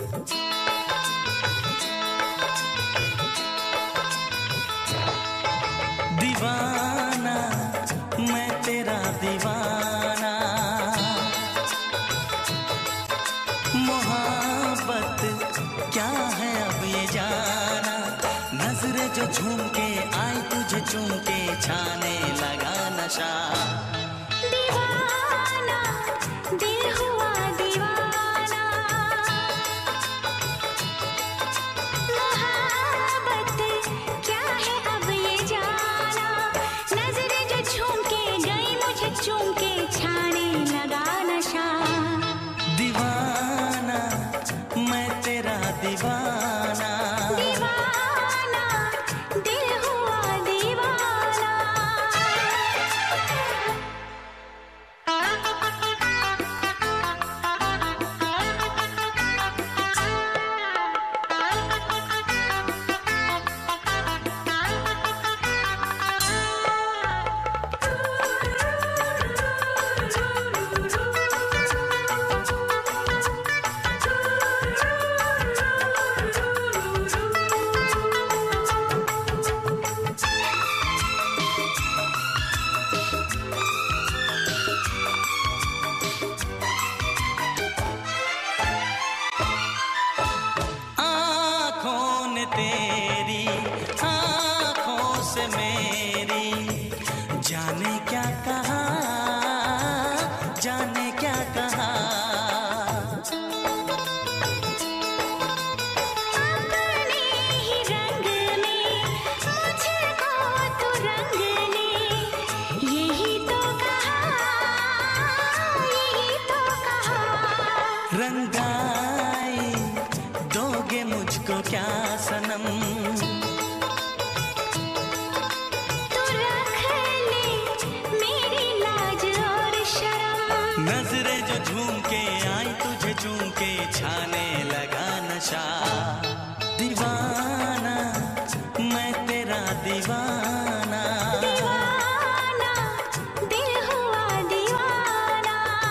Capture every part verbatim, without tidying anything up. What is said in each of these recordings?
दीवाना मैं तेरा दीवाना, मोहब्बत क्या है अब ये जाना। नजरें जो झूम के आई तुझे चूम के छाने लगा नशा। दीवाना दिल हुआ दीवाना, मोहब्बत क्या है अब ये जाना। नजरें जो झूम के गई मुझे चूम के छाने लगा नशा। दीवाना मैं तेरा दीवाना, दीवाना दिल हुआ दीवाना। आँखों ने तेरी आँखों से मेरी जाने क्या कहा, जाने क्या कहा। अपने ही रंग में मुझको तो रंग ने यही तो कहा, यही तो कहा। रंगाई दोगे मुझको क्या सनम, तू रख ले मेरी लाज और शर्म। नजरें जो झूम के आई तुझे चूम के छाने लगा नशा। दीवाना मैं तेरा दीवाना, दीवाना दिल हुआ दीवाना।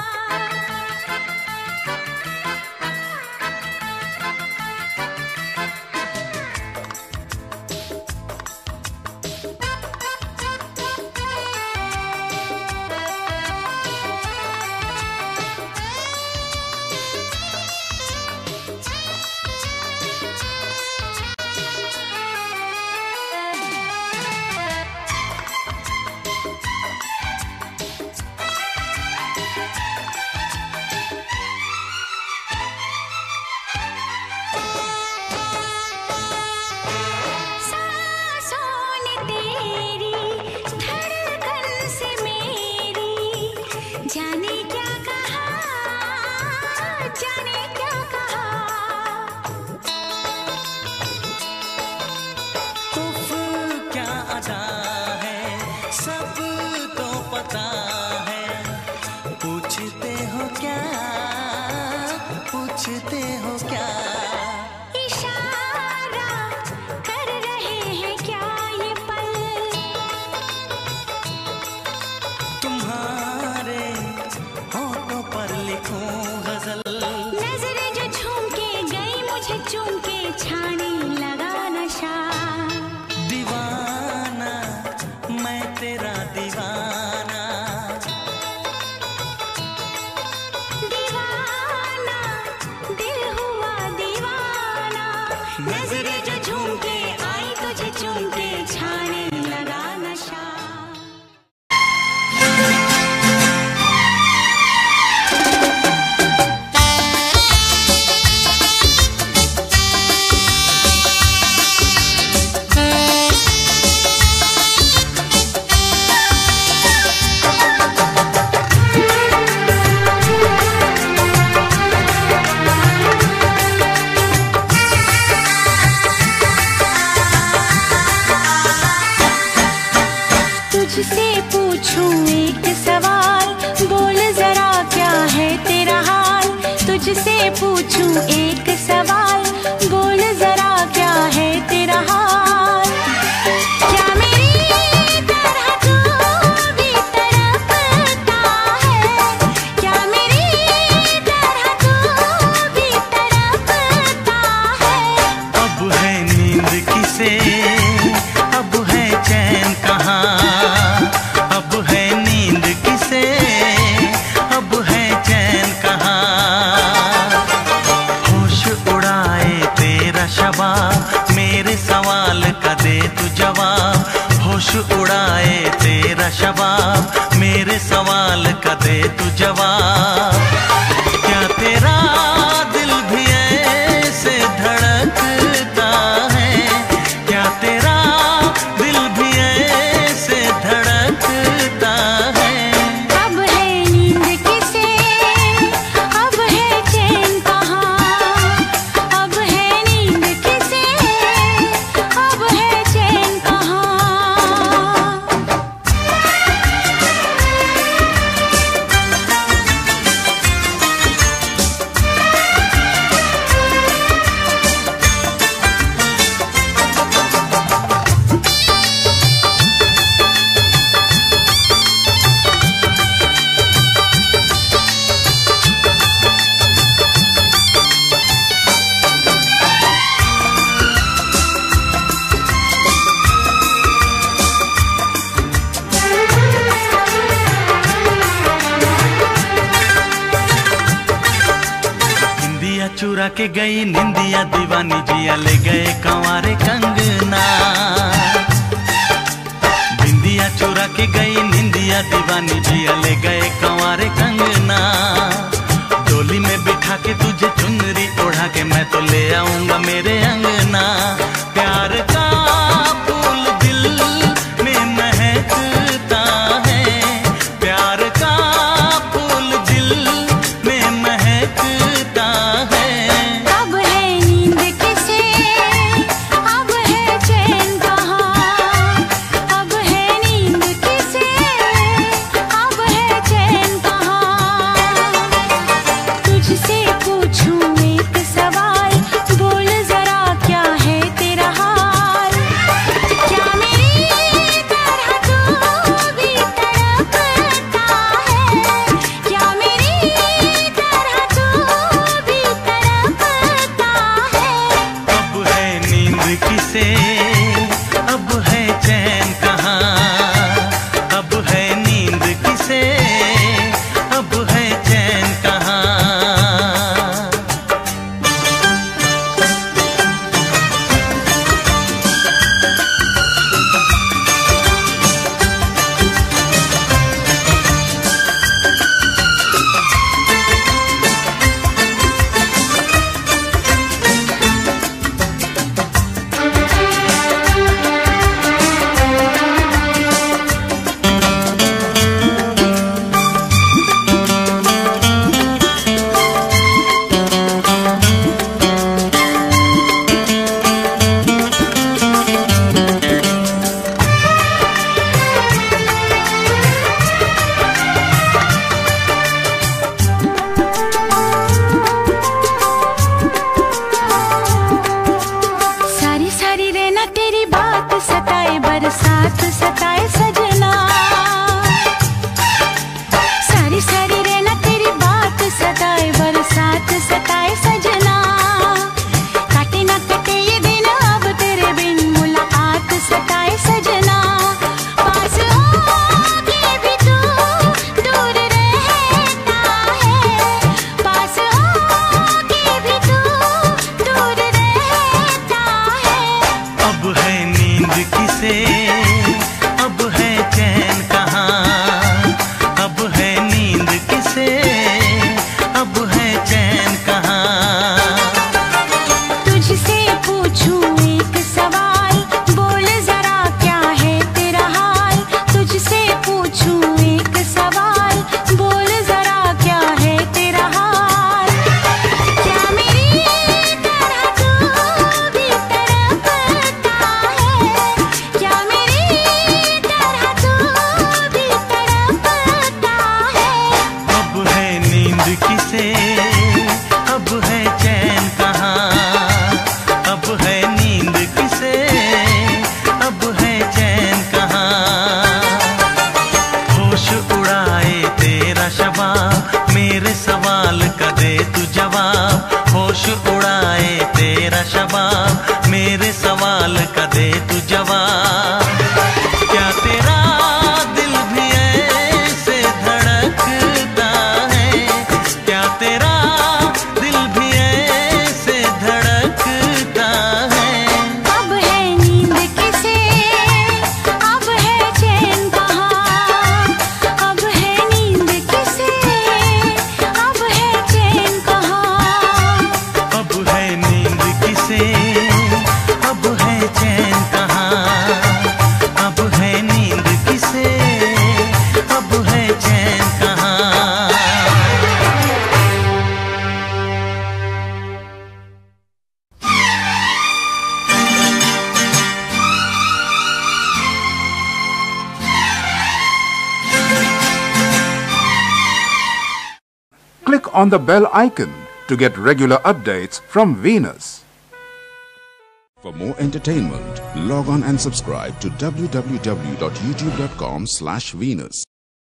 सांसों ने तेरी धड़कन से मेरी जाने क्या कहा, जाने क्या कहा। उफ क्या अदा है सबको पता है। पूछते हो क्या, पूछते हो क्या। इशारा कर रहे हैं क्या ये पल, तुम्हारे होठों पर लिखूं गजल। नजरें जो झूम के गई मुझे चूम के छाने लगा नशा। दीवाना मैं तेरा दीवाना, दीवाना दिल हुआ दीवाना। नजरें जो झूम के आई तुझे चूम के छाने लगा नशा। तुझसे पूछूं एक सवाल, बोल जरा क्या है तेरा हाल। तुझसे पूछूं एक सवाल, बोल जरा क्या है तेरा हाल। क्या मेरी तरह तू भी तड़पता है, क्या मेरी तरह तू भी तड़पता शबाब, मेरे सवाल का दे तू जवाब। क्या तेरा दिल भी ऐसे धड़कता है, क्या तेरा दिल भी ऐसे धड़कता है। अब है नींद किसे, अब है चैन कहाँ, अब है नींद किसे, अब है चैन कहाँ। चुरा के गई निंदिया दीवानी जिया ले गए कंवारे कंगना। बिंदिया चुरा के गई निंदिया दीवानी जिया ले गए कंवारे कंगना। डोली में बिठा के तुझे चुनरी ओढ़ा के मैं तो ले आऊंगा मेरे अंगना। प्यार का फूल दिल में महकता है, प्यार का फूल दिल में महकता है। अब है नींद किसे, अब है चैन कहाँ, अब है नींद किसे, अब है चैन कहाँ। तुझसे पूछूं एक सवाल, बोल जरा on the bell icon to get regular updates from Venus. For more entertainment, log on and subscribe to w w w dot youtube dot com slash Venus.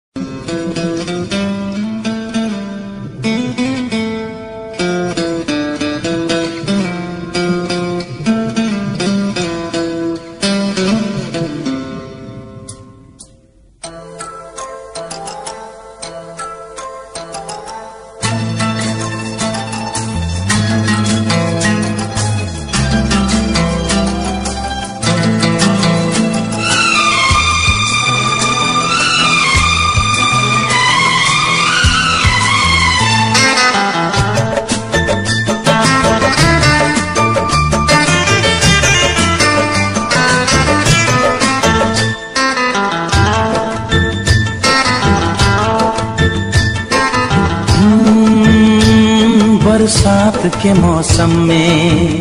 बरसात के मौसम में,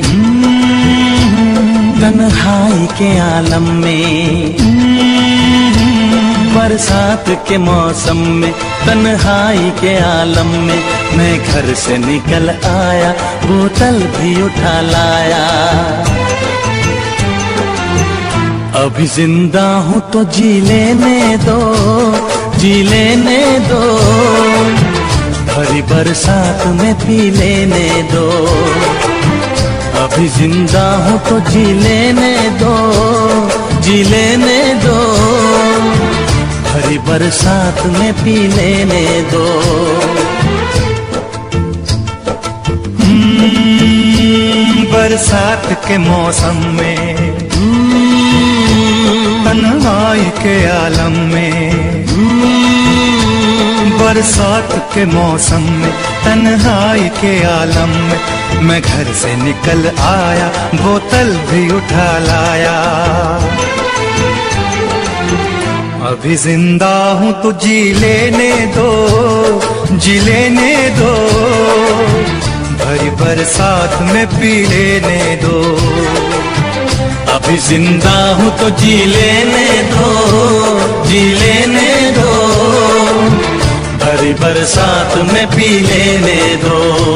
तन्हाई के आलम में, बरसात के मौसम में, तन्हाई के आलम में, मैं घर से निकल आया, बोतल भी उठा लाया। अभी जिंदा हूँ तो जी लेने दो, जी लेने दो, भरी बरसात में पी लेने दो। अभी जिंदा हूँ तो जी लेने दो, जी लेने दो, भरी बरसात में पी लेने दो। बरसात के मौसम में, तन्हाई के आलम में, बरसात के मौसम में, तन्हाई के आलम में, मैं घर से निकल आया, बोतल भी उठा लाया। अभी जिंदा हूँ तो जी लेने दो, जी लेने दो, भरी बरसात में पी लेने दो। अभी जिंदा हूँ तो जी लेने दो, जी लेने दो, भरी बरसात में पी लेने दो।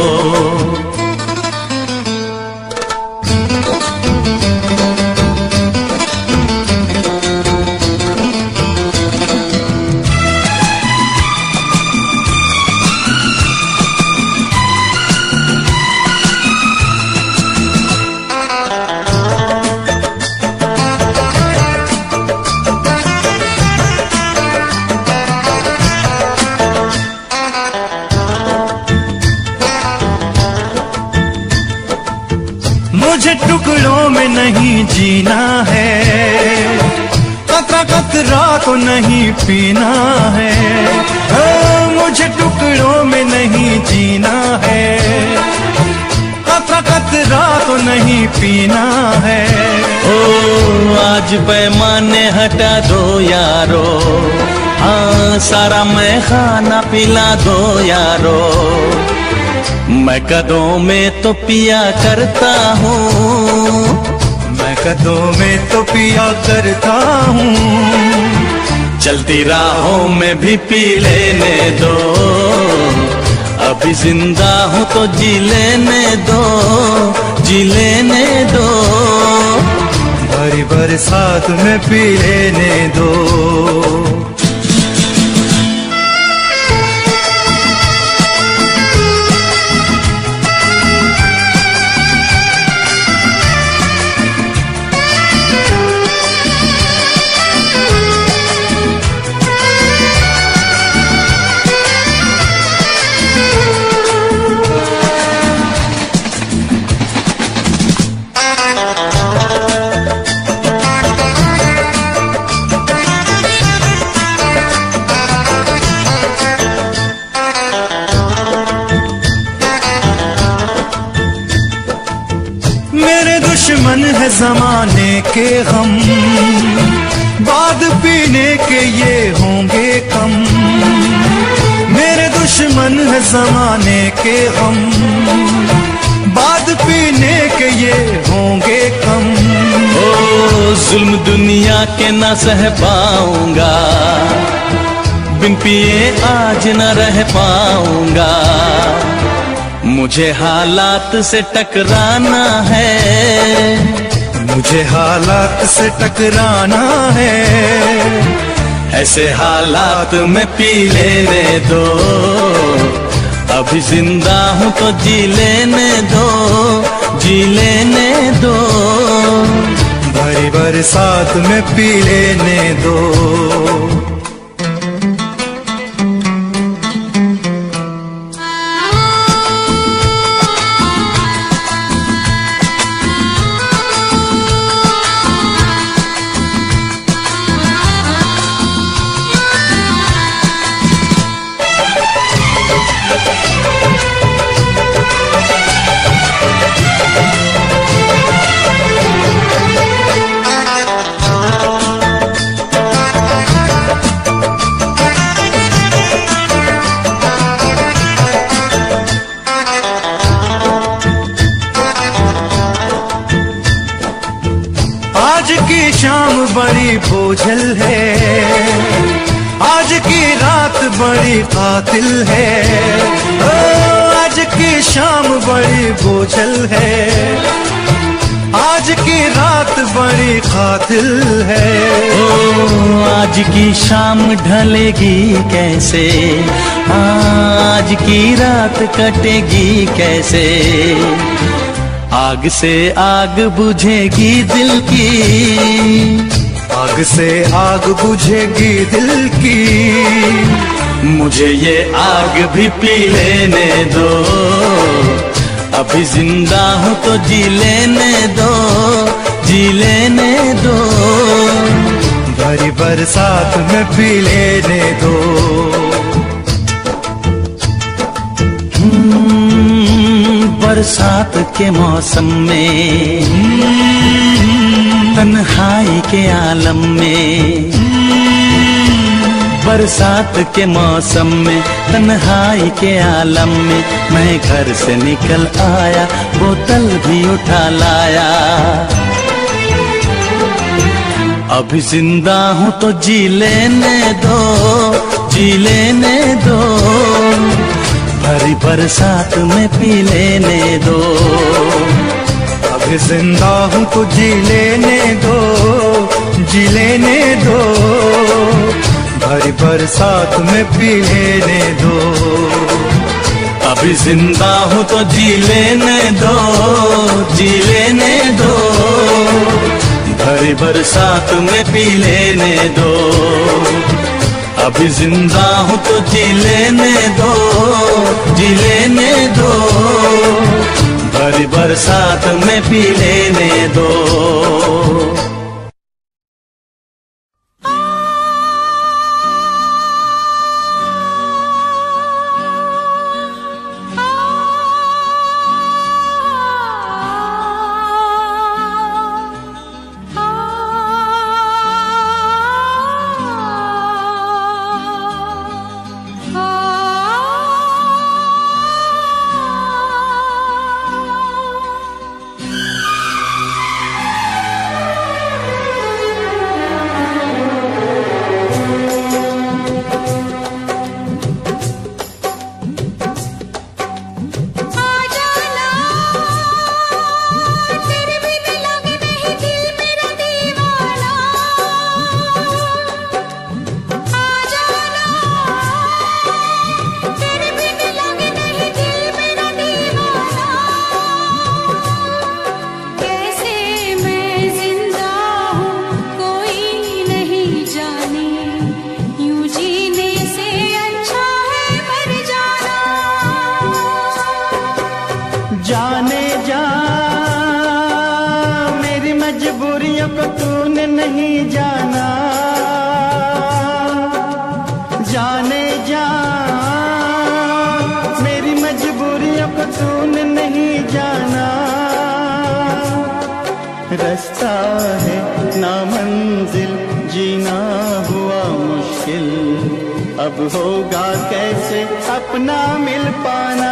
मुझे टुकड़ों में नहीं जीना है, कतरा कतरा तो नहीं पीना है। ओ, मुझे टुकड़ों में नहीं जीना है, कतरा कतरा तो नहीं पीना है। ओ आज पैमाने हटा दो यारो, हाँ सारा मैं खाना पिला दो यारो। मैं कदों में तो पिया करता हूँ, मैं कदों में तो पिया करता हूँ। चलती राहों में भी पी लेने दो, अभी जिंदा हूँ तो जी लेने दो, जी लेने दो, भरी बरसात में पी लेने दो। दुश्मन है जमाने के हम, बाद पीने के ये होंगे कम। मेरे दुश्मन है जमाने के हम, बाद पीने के ये होंगे कम। ओ जुल्म दुनिया के न सह पाऊंगा, बिन पिए आज न रह पाऊंगा। मुझे हालात से टकराना है, मुझे हालात से टकराना है। ऐसे हालात में पी लेने दो, अभी जिंदा हूँ तो जी लेने दो, जी लेने दो। भरी बरसात में पी लेने दो। आज की शाम बड़ी बोझल है, आज की रात बड़ी कातिल है। ओ, आज की शाम बड़ी बोझल है, आज की रात बड़ी कातिल है। ओ, आज की शाम ढलेगी कैसे, आज की रात कटेगी कैसे। आग से आग बुझेगी दिल की, आग से आग बुझेगी दिल की। मुझे ये आग भी पी लेने दो, अभी जिंदा हूँ तो जी लेने दो, जी लेने दो। भरी बरसात में पी लेने दो। बरसात के मौसम में, तन्हाई के आलम में, बरसात के मौसम में, तन्हाई के आलम में, मैं घर से निकल आया, बोतल भी उठा लाया। अभी जिंदा हूँ तो जी लेने दो, जी लेने दो। भरी बरसात में पी लेने दो, अभी जिंदा हूँ तो जी लेने दो, जी लेने दो। भरी बरसात में पी लेने दो। अभी जिंदा हूँ तो जी लेने दो, जी लेने दो। भरी बरसात में पी लेने दो। अभी जिंदा हूँ तो जी लेने दो, जी लेने दो। भरी बरसात में पी लेने दो। जाने जा मेरी मजबूरियों को तूने नहीं जाना, जाने जा मेरी मजबूरियों को तूने नहीं जाना। रास्ता है ना मंजिल जीना हुआ मुश्किल, अब होगा कैसे अपना मिल पाना।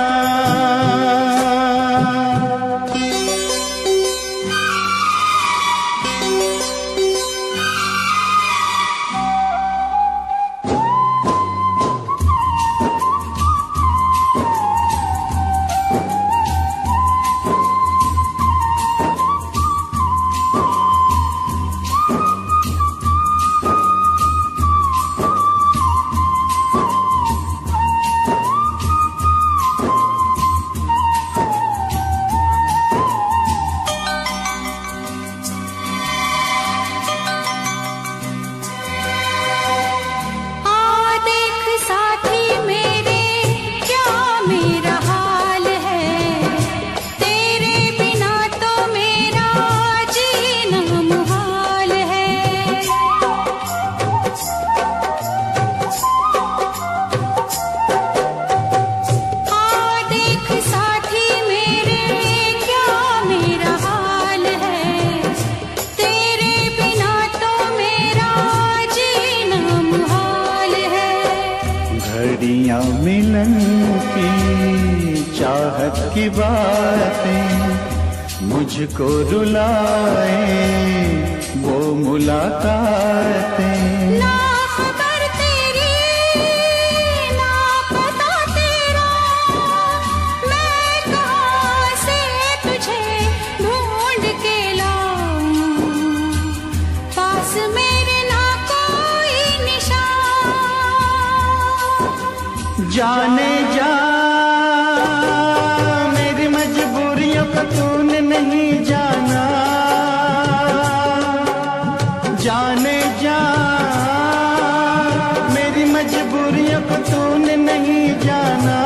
मिलन की चाहत की बातें मुझको रुलाए, वो मुलाकातें। ना खबर तेरी ना पता तेरा, मैं कहाँ से तुझे ढूंढ के लाऊं, पास मेरे ना कोई निशान। जाने जा मेरी मजबूरियों को तूने नहीं जाना, जाने जा मेरी मजबूरियों को तूने नहीं जाना।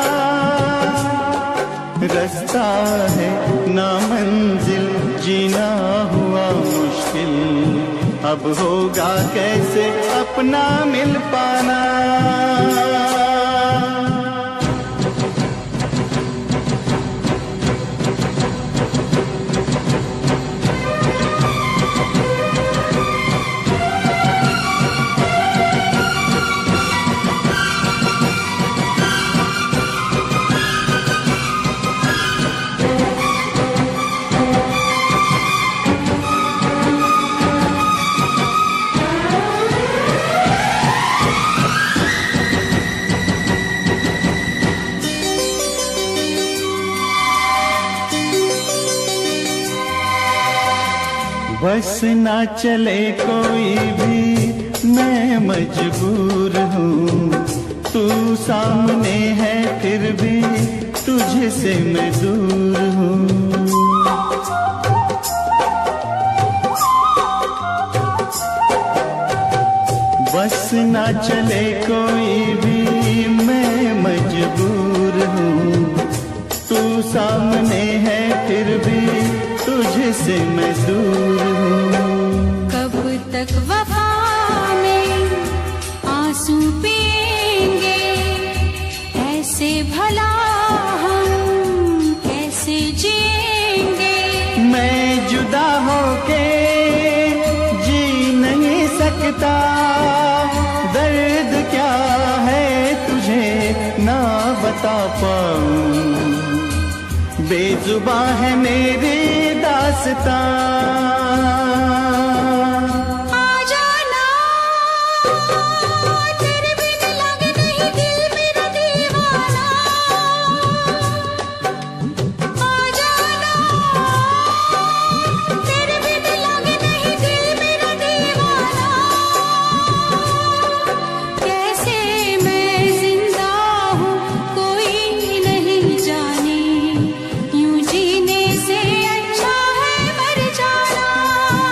रास्ता है ना मंजिल, जीना हुआ मुश्किल, अब होगा कैसे अपना मिल पाना। बस ना चले कोई भी मैं मजबूर हूँ, तू सामने है फिर भी तुझसे मैं दूर हूँ। बस ना चले कोई भी मैं मजबूर हूँ, तू सामने है फिर भी तुझसे मैं दूर हूँ। कब तक वफा में आंसू पिएंगे, ऐसे भला हम कैसे जिएंगे। मैं जुदा होके जी नहीं सकता, दर्द क्या है तुझे ना बता पाऊं, बेजुबां है मेरी दास्तां। यूं जीने से अच्छा है मर जाना।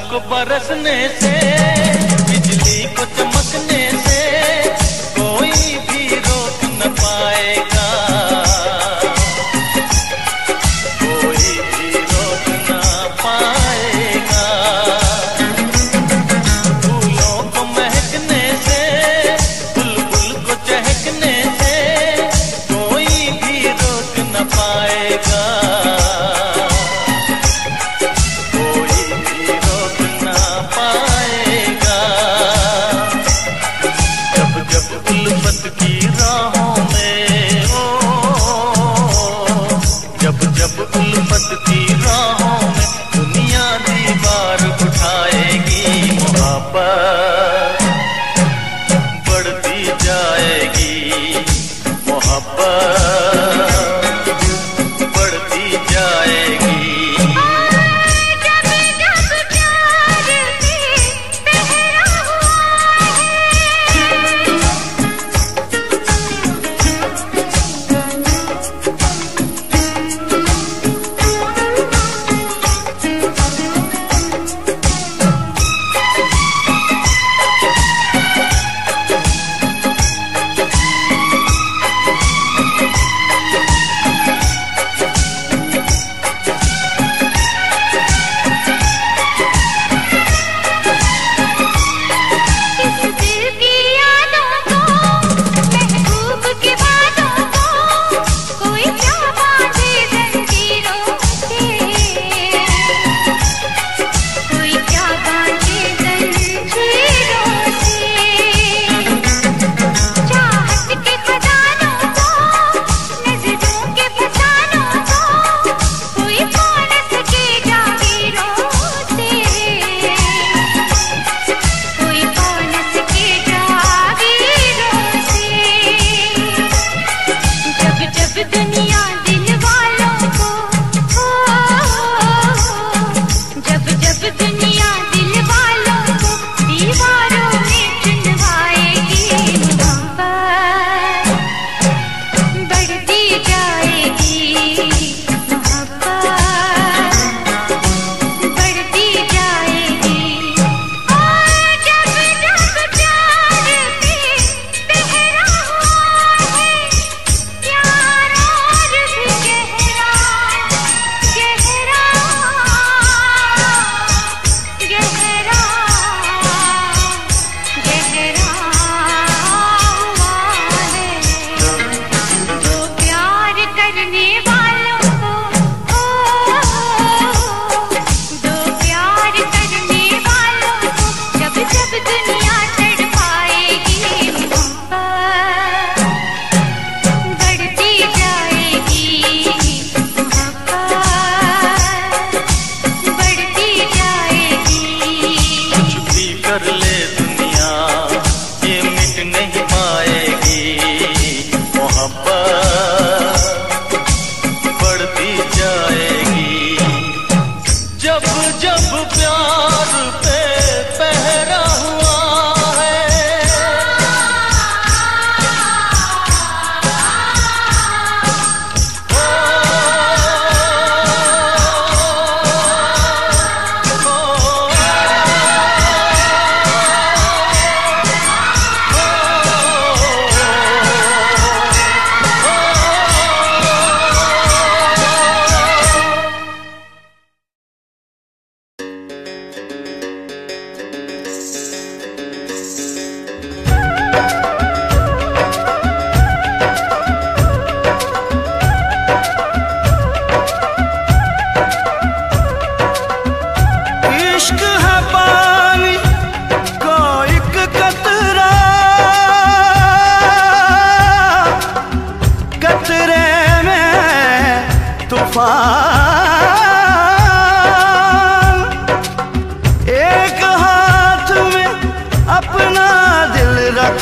को बरसने से, बिजली को चमकने से कोई भी रोक न पाएगा, कोई भी रोक न पाएगा। फूलों को महकने से, बुलबुल को चहकने से कोई भी रोक न पाएगा, कोई भी रोक न पाएगा। जब जब उल्फत की राहों में, ओ जब जब उल्फत की राहों में दुनिया दीवार उठाएगी, मोहब्बत बढ़ती जाएगी, मोहब्बत बढ़ती जाएगी। एक हाथ में अपना दिल रख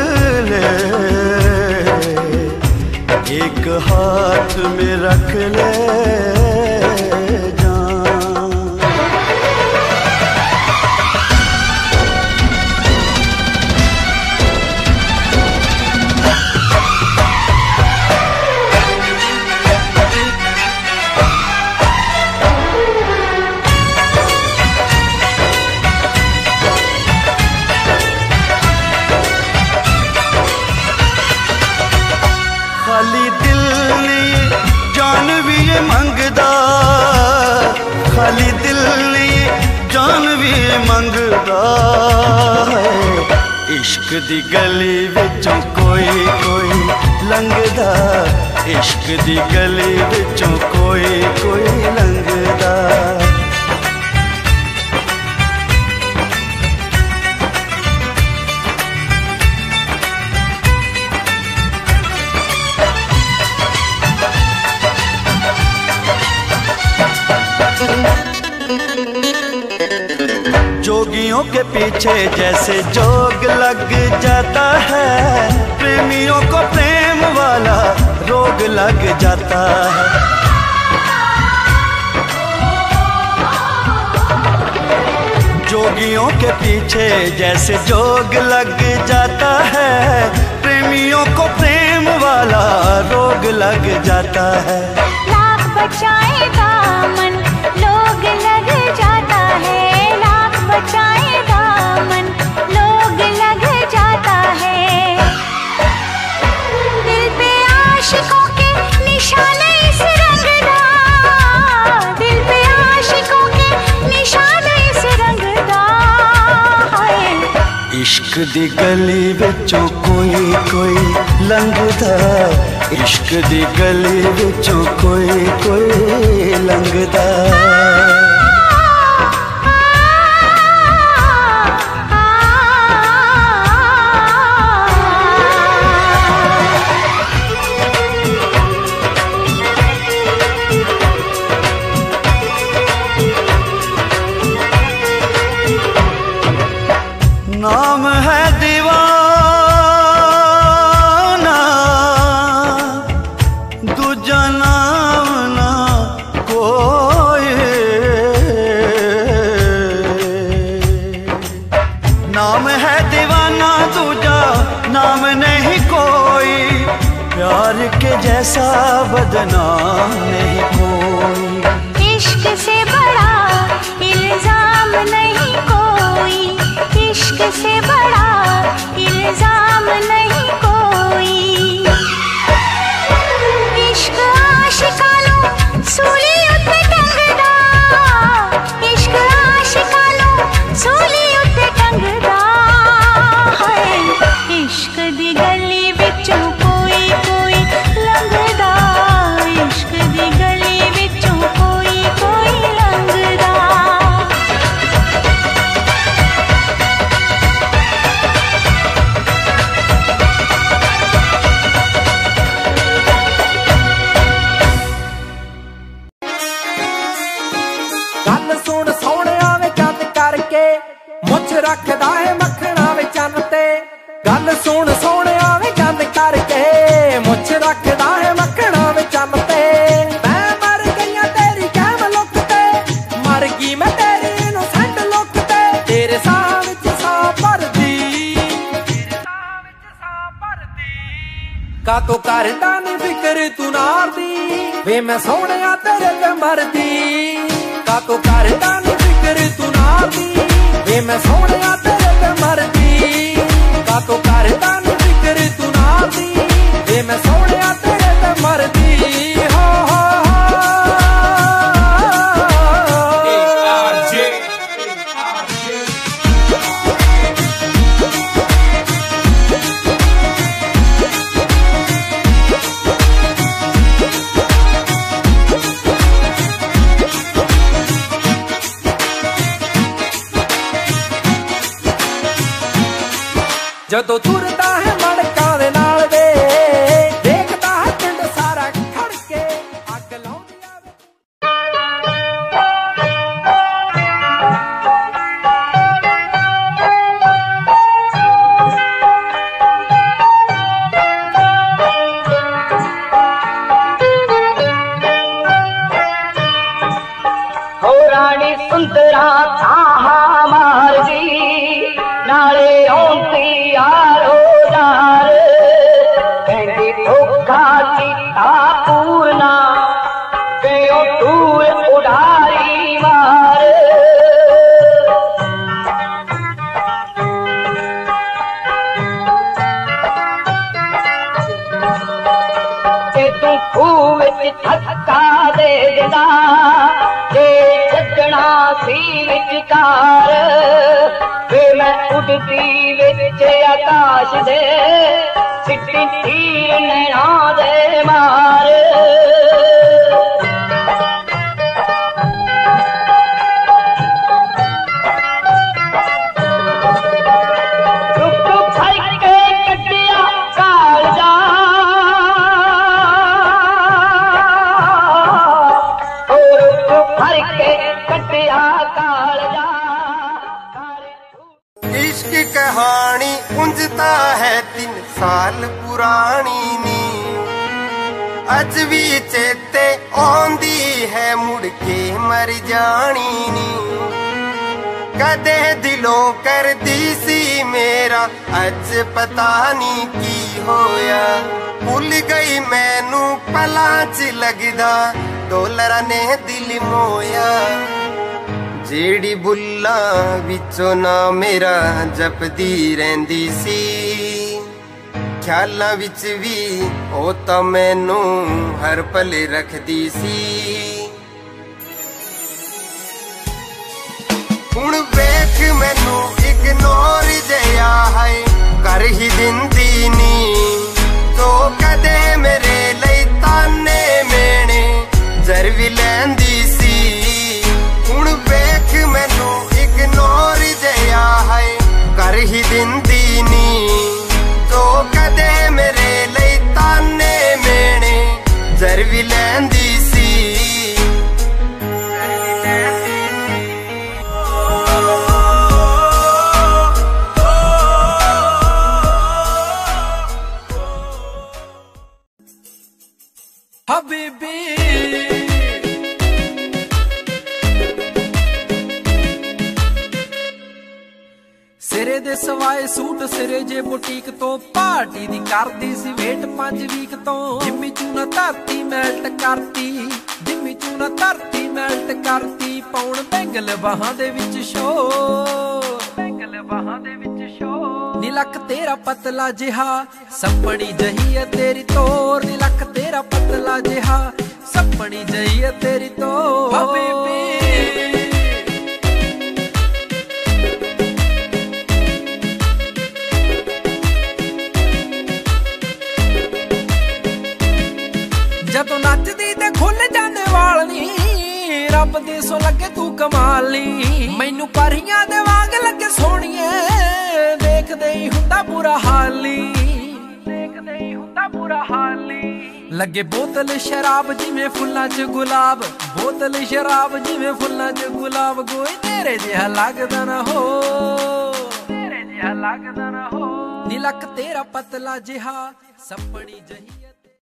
ले, एक हाथ में रख ले लंघदा है, इश्क दी गली विचों कोई कोई लंघदा, इश्क दी गली विचों कोई कोई लंघदा। जोगियों के पीछे जैसे जोग लग जाता है, प्रेमियों को प्रेम वाला रोग लग जाता है। जोगियों के पीछे जैसे जोग लग जाता है, प्रेमियों को प्रेम वाला रोग लग जाता है। लाख बचाए दामन लोग लग जाता है, लाख बचाए दामन लोग लग जाता है। दिल पे आशिकों के निशाने इस रंगदा, दिल पे आशिकों के निशाने इस रंगदा है। इश्क दी गली विचों कोई कोई लंघदा, इश्क दी गली विचों कोई कोई लंघदा। नाम है दीवाना दूजा नाम ना कोई, नाम है दीवाना दूजा नाम नहीं कोई, प्यार के जैसा बदनाम नहीं कोई। इश्क से बड़ा इल्जाम नहीं कोई, इश्क से बड़ा इल्जाम नहीं कोई। इश्क आशिकानू सूली उत्ते टंगदा, इश्क आशिकानू सूली उत्ते टंगदा है। इश्क दी गली विचों कोई कोई लंघदा, इश्क दी गली विचों कोई कोई लंघदा। गल सुन सोहणिया वे चंद करके मुछ रखदा है मखना वे चंद ते, गल सुन सोहणिया वे चंद करके मुछ रखदा है मखना वे चंद ते। मैं मर गईया तेरी कैम लुक ते, मर गई मैं तेरी इनोसेंट लुक ते, तेरे साह विच साह भरदी, का तो करदा नी फिक्र तू नार दी, वे मैं सोहणिया तेरे ते मरदी, का तो करदा नी फिक्र तू नार दी, वे मैं सोहणिया तेरे ते मरदी, का तो करदा नी फिक्र तू नार दी, वे मैं सोहणिया तेरे ते मरदी। हो हो जदों तुरदा है मड़का दे नाल वे, देखदा है पिंड सारा खड़ के अग लाउंदी आवे। हो रानी सुंदरा ताहा मार दी, नाले औंती यारो दार, कहती धोखा कीता पूरना, गयो दूर उड़ारी मार। ते तू खूह विच धक्का दे देना, जे सजना सी विचकार, उड़ती विच आकाश दे सिटी तीर नैना दे मार कहानी उंजता है तीन साल पुरानी नी अज भी चेते आंदी है मुड़ के मर जानी नी कदे दिलों कर दी सी मेरा अज पता नहीं की होया भूल गई मैनू पला च लगदा डोलरा ने दिल मोया जेड़ी बुल्ला विचों ना मेरा जपदी रहंदी सी ख्यालां विच भी ओ तां मैनू हर पल रखदी सी हुण वेख मैनू इग्नोर जया है कर ही दिंदी नी तो कदे मेरे लई ताने मेने जर भी लैंदी सी हुण वेख मैनू इग्नोर जया है कर ही दिंदी नी तो कदे मेरे लई ताने मेने जर भी लैंदी सी हबीबी सिरे दे सवाए सूट सिरे जे बुटीक तो पार्टी दी करदी सी वेट पांच वीक तो जिम्मी चूना धरती मेल्ट करती जिम्मी चूना धरती मेल्ट करती पौण बैंगल बाहां दे विच शो बैंगल बाहां दे विच शो नीलक तेरा पतला जिहा सपनी जही है तेरी तोर नीलक तेरा पतला जिहा सपनी जही है तेरी तोर हबीबी जदों नचदी ते खुल जांदे वाल नी रब दे सो लगे तू कमाली मैनू परियां दे वांग लगे सोहणीए देखदे ही हुंदा बुरा हाली देखदे ही हुंदा बुरा हाली लगे बोतल शराब जिवें फुल्लां च गुलाब बोतल शराब जिवें फुल्लां च गुलाब कोई तेरे जिहा लगदा ना हो तेरे जिहा लगदा ना हो नीलक तेरा पतला जिहा सपनी जही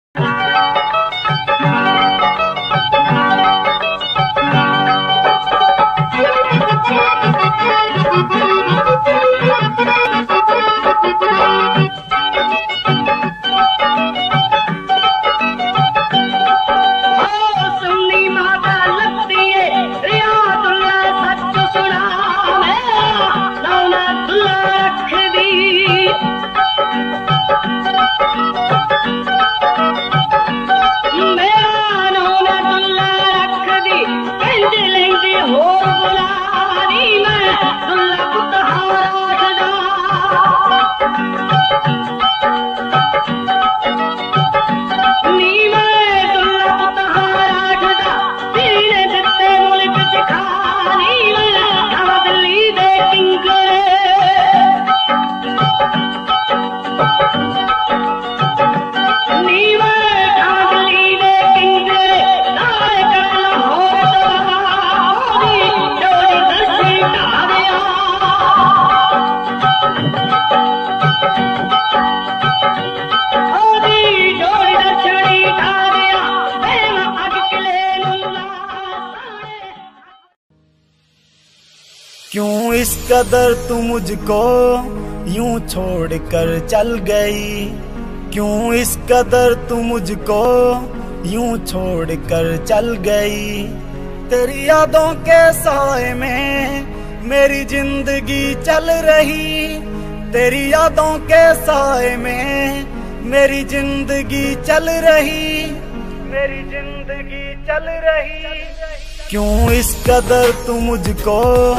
क्यों इस कदर तू मुझको यूं छोड़ कर चल गई क्यों इस कदर तू मुझको यूं छोड़ कर चल गई तेरी यादों के साए में मेरी जिंदगी चल रही तेरी यादों के साए में मेरी जिंदगी चल रही मेरी जिंदगी चल रही क्यों इस कदर तू मुझको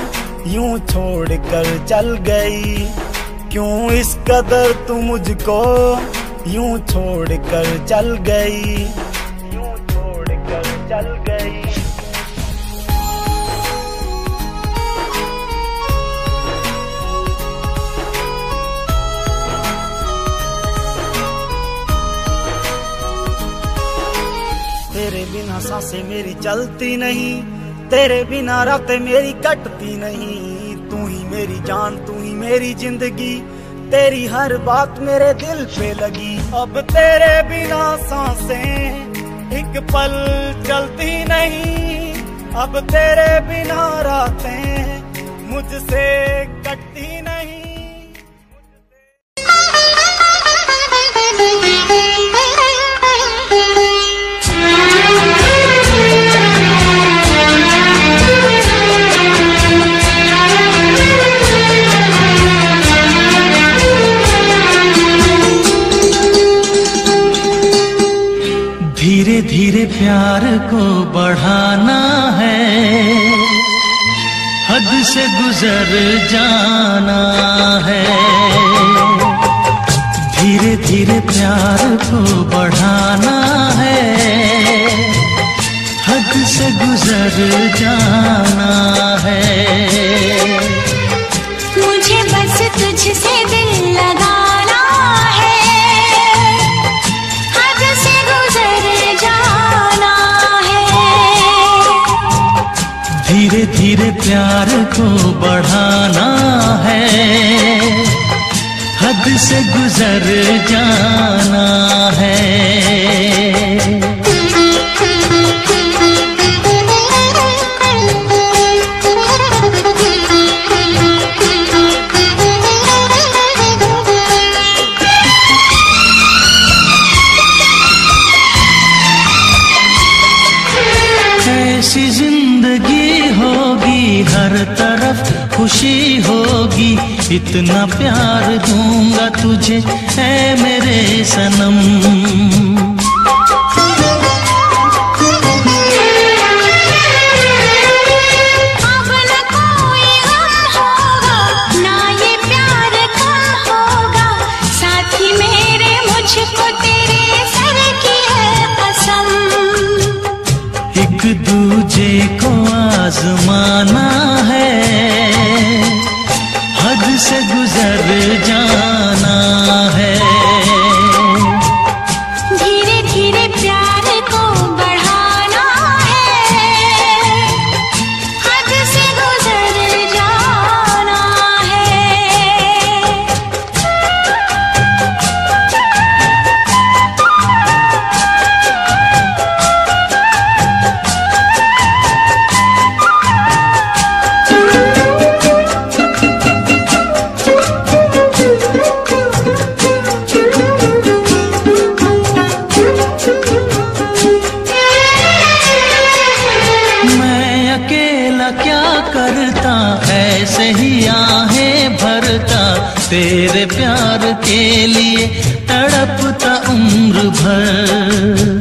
यूं छोड़ कर चल गई। क्यों इस कदर तू मुझको यूं छोड़ कर चल गई, यूं छोड़ कर चल गई। तेरे बिना सांसें मेरी चलती नहीं, तेरे बिना रातें मेरी कटती नहीं। तू ही मेरी जान, तू ही मेरी जिंदगी, तेरी हर बात मेरे दिल पे लगी। अब तेरे बिना सांसें एक पल चलती नहीं, अब तेरे बिना रातें मुझसे कटती नहीं। धीरे धीरे प्यार को बढ़ाना है, हद से गुजर जाना है। धीरे धीरे प्यार को बढ़ाना है, हद से गुजर जाना है। मुझे बस तुझसे दिल लगाना है, हद से गुजर जाना है। धीरे धीरे प्यार को बढ़ाना है, हद से गुजर जाना है। ऐसी जिंदगी होगी, हर तरफ खुशी होगी। इतना प्यार दूंगा तुझे ऐ मेरे सनम। अब न कोई गम होगा, ना ये प्यार कम होगा। साथी मेरे मुझको तेरे सर की है कसम। एक दूजे को आजमाना है, हद से गुजर जाना है। धीरे धीरे प्यार को बढ़ाना है, हद से गुजर जाना है। ऐसे ही आहें भरता, तेरे प्यार के लिए तड़पता उम्र भर।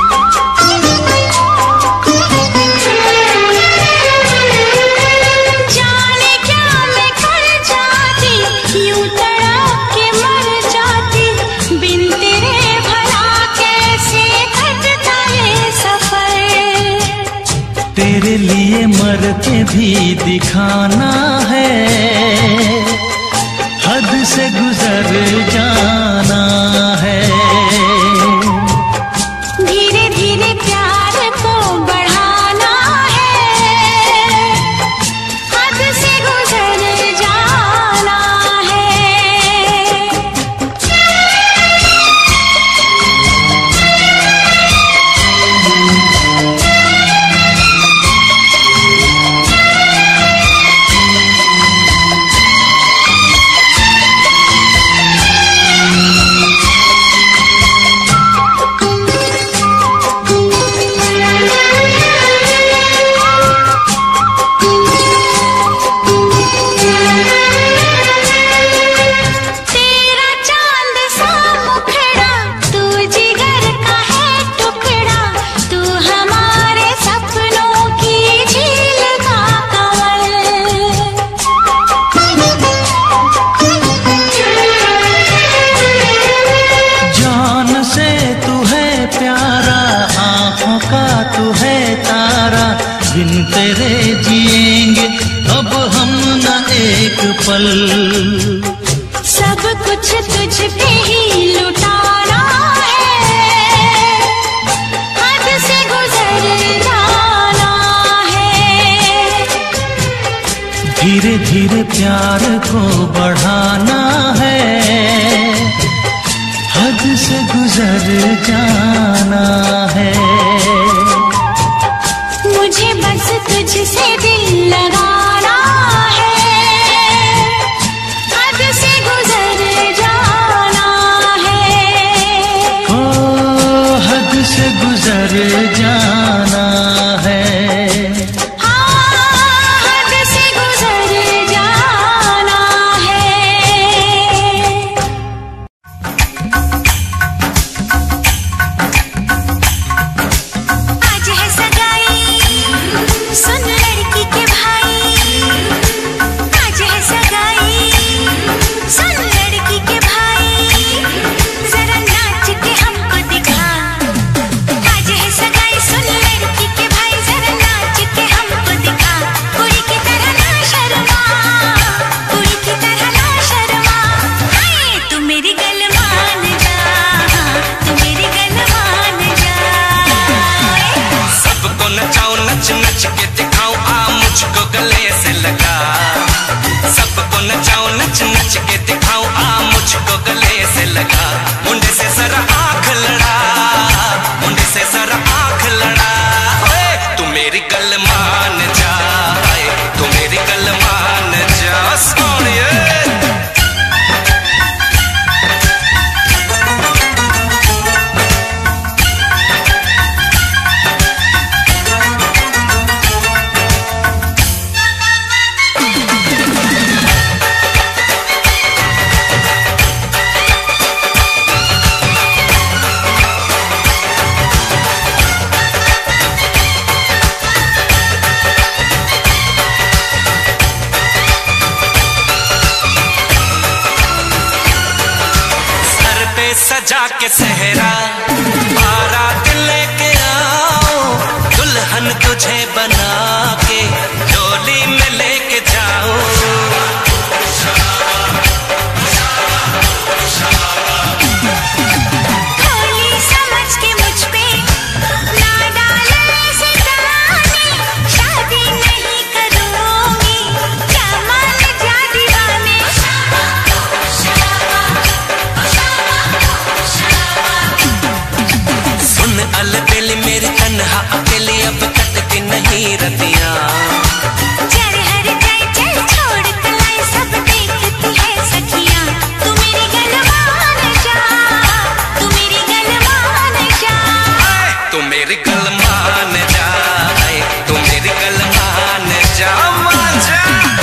जाने क्या मैं कर जाती, यूं तड़प के मर जाती। बिन तेरे भला कैसे कटता ये सफर। तेरे लिए मर के भी दिखाना है, हद से गुजर जाना है। धीरे धीरे प्यार को बढ़ाना है, हद से गुजर जाना है। एक पल। सब कुछ तुझ पे ही लुटाना है, हद से गुजर जाना है। धीरे धीरे प्यार को बढ़ाना है, हद से गुजर जाना है। मुझे बस तुझसे दिल लगाना है, हद से गुजर जाना है। ओ हद से गुजर जाना है। सजा के सहरा बारात लेके आओ, दुल्हन तुझे बना के डोली में लेके जाओ। भोली समझ के मुझ पे ना डाले ऐसे ताने, शादी नहीं करूंगी क्या मान जा दीवाने। सुन अलबेली मेरी तन्हा अकेली अब कटती नहीं रतियां। चल हर जाए चल छोड़ कलाई सब देखती है सखियां। तू मेरी गल मान जा, तू मेरी गल मान जा, तू मेरी गल मान जा, तू मेरी गल मान जा, मान जा।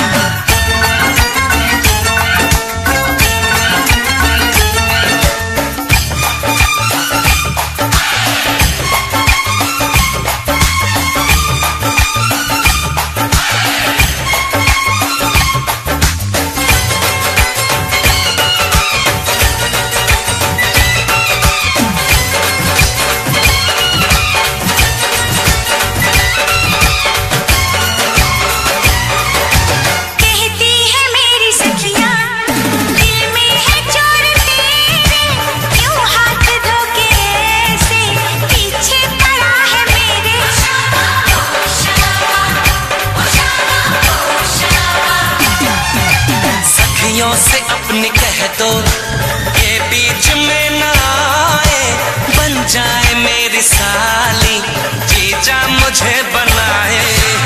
से अपनी कह दो ये बीच में ना आए, बन जाए मेरी साली जीजा मुझे बनाए।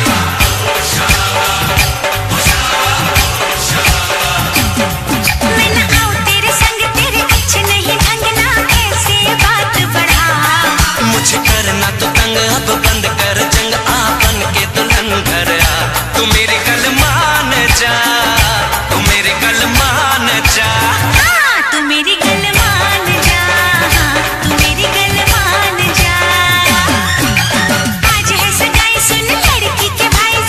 मैं ना आऊं तेरे संग तेरे अच्छे नहीं ढंग ना ऐसे बात बढ़ा। मुझे करना तो तंग अब बंद कर जंग आ बन के दुल्हन घर आ। तू मेरी गल मान जा, तू मेरी गल मान जा, हाँ तू मेरी गल मान जा, तू मेरी गल मान जा। आज है सगाई सुन लड़की के भाई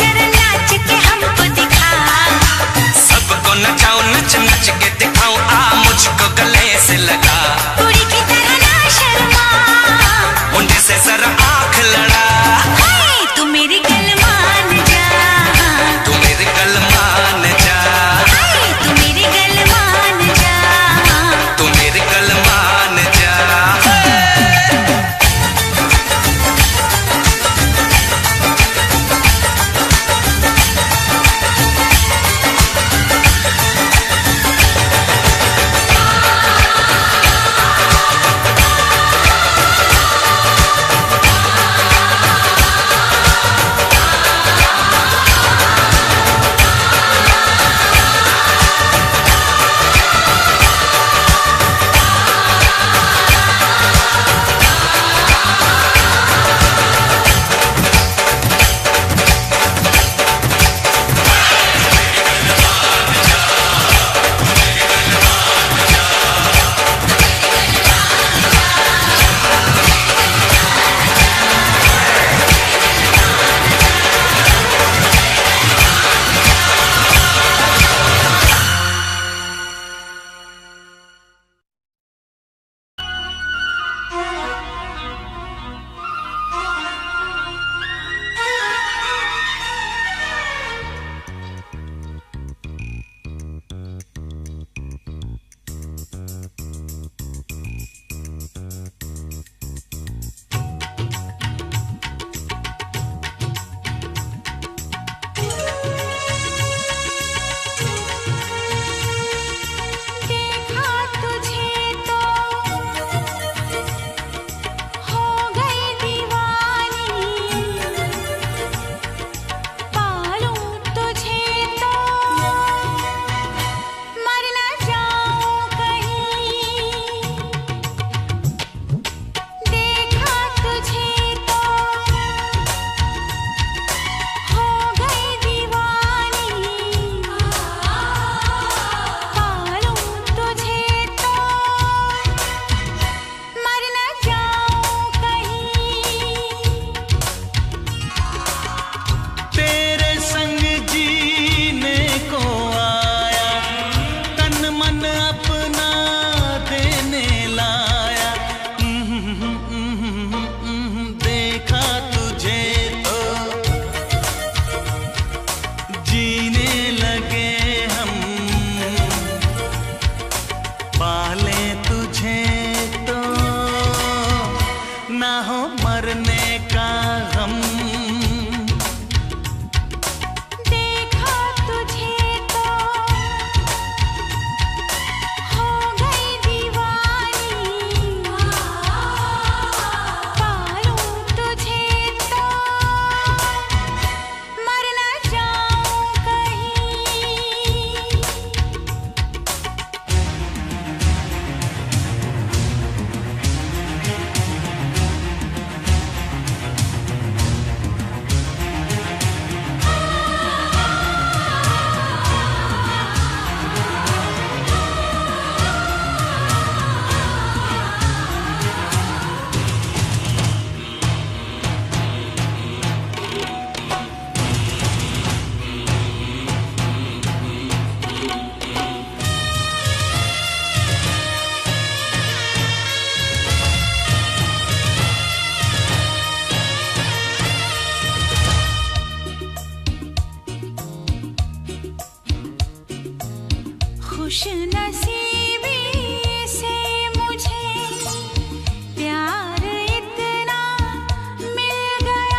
खुश नसीबी से मुझे प्यार इतना मिल गया,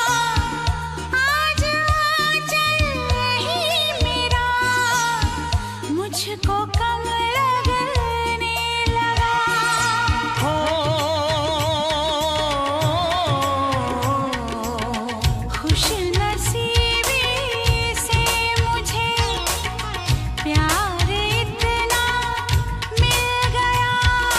आज चल ही मेरा मुझको कम लगने लगा। हो खुश नसीबी से मुझे प्यार इतना मिल गया,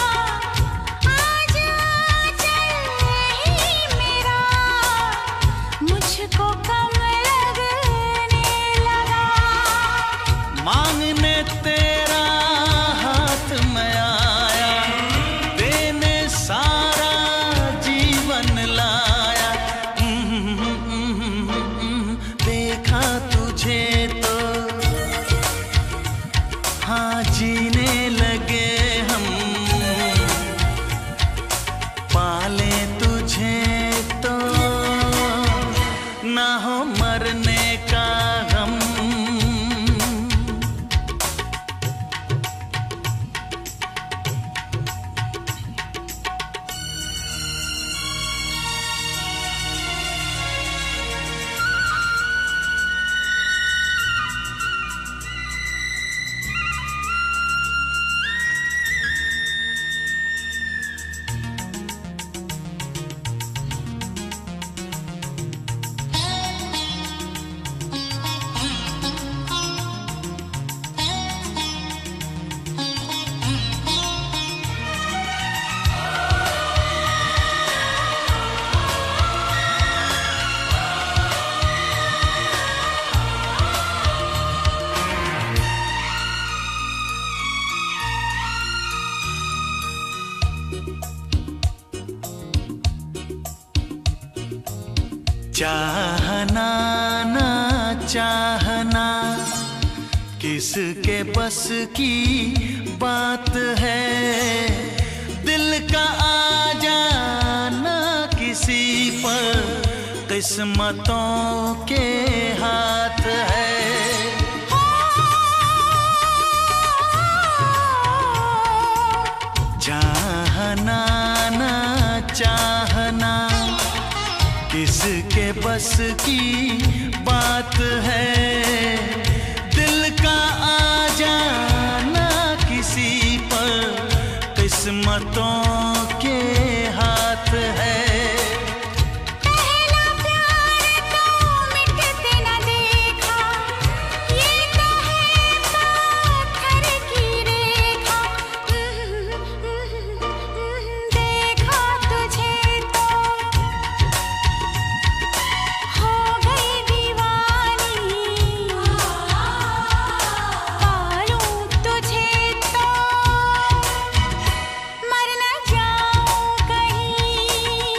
आज चल ही मेरा मुझको कम लगने लगा। मांगने तेरा हाथ में आया, देने सारा जीवन लाया। देखा तुझे तो हाँ जीने लगे हम, पाले तुझे तो ना हो मरने का गम। चाहना ना चाहना किसके बस की बात है, दिल का आ जाना किसी पर किस्मतों के हाथ है। चाहना ना चाहना किसके बस की बात है, दिल का आ जाना किसी पर किस्मतों के हाथ है। पहला प्यार तो मिटते न देखा, ये तो है पत्थर की रेखा। देखा तुझे तो हो गई दीवानी, पालूं तुझे तो मर न जाऊं कहीं।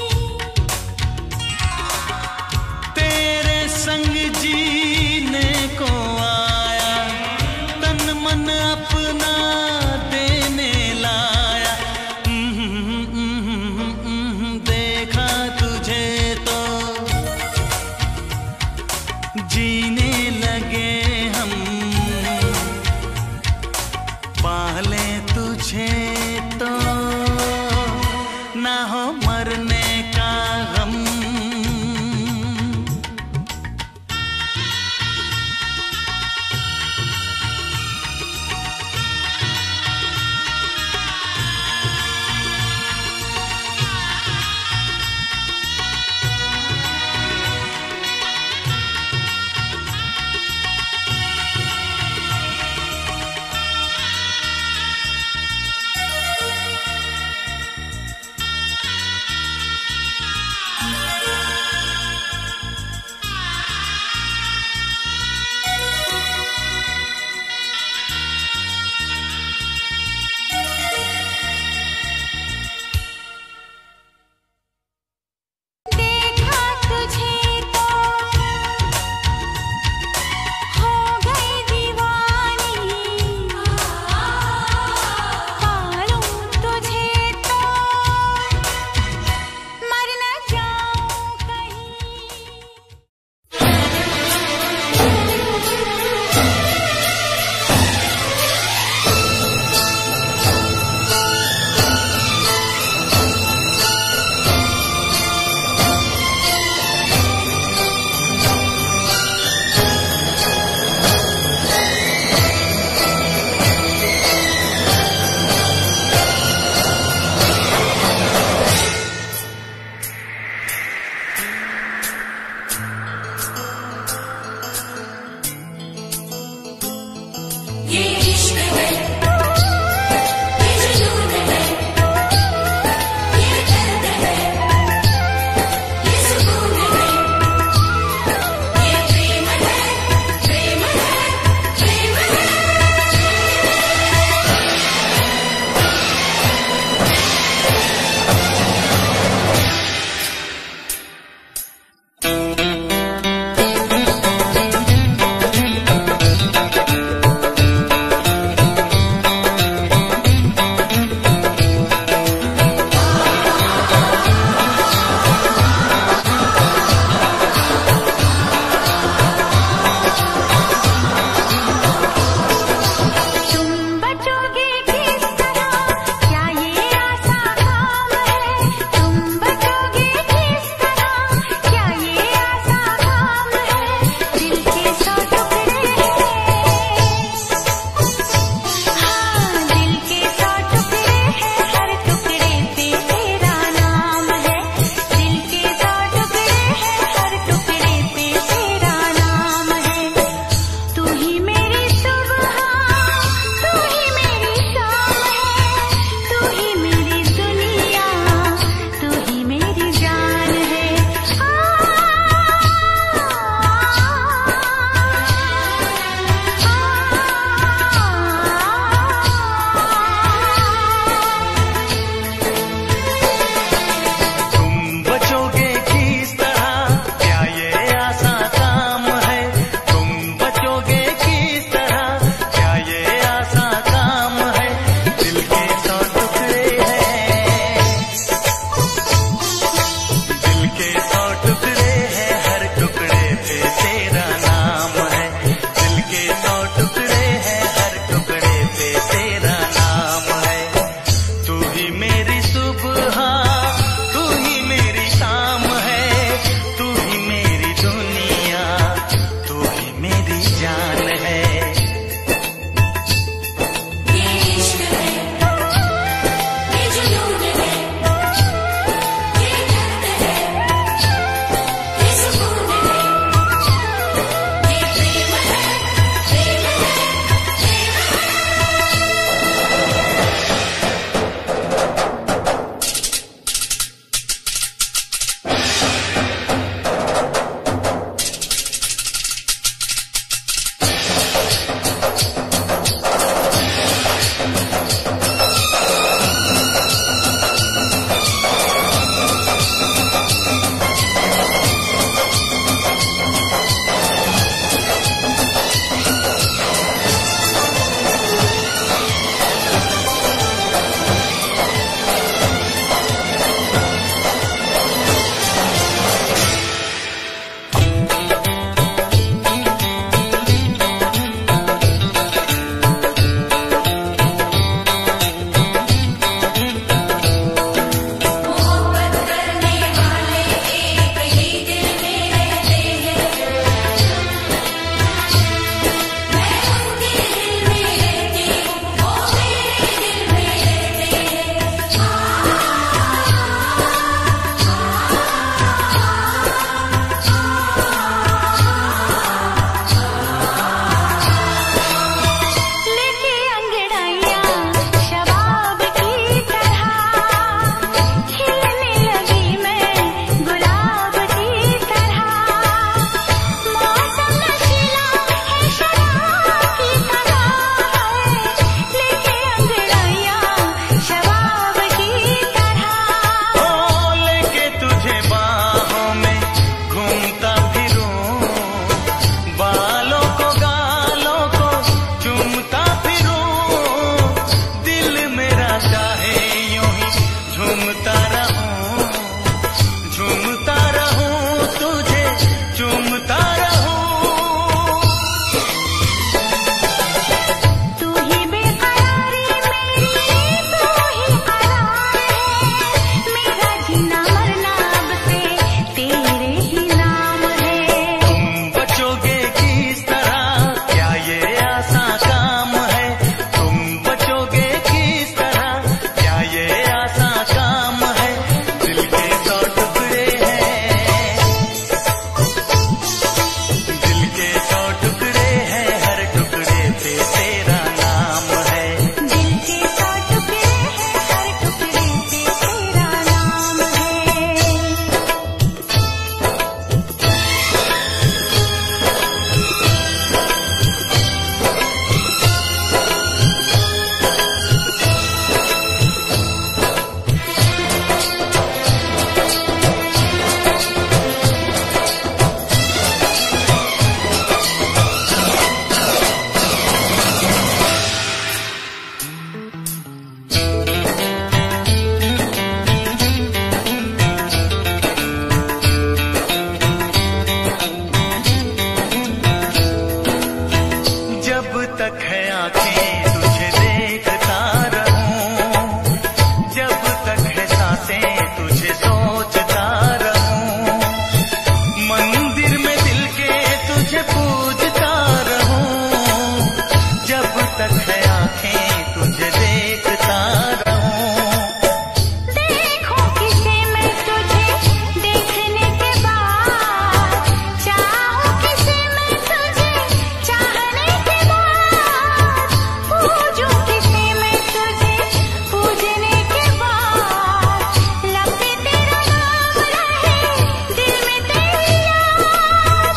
तक है आंखें तुझे देखता रहूं। देखो किसे मैं तुझे देखने के बाद, चाहूं किसे मैं तुझे चाहने के बाद, पूजूं किसे मैं तुझे पूजने के बाद, लब पे तेरा नाम रहे दिल में तेरी याद।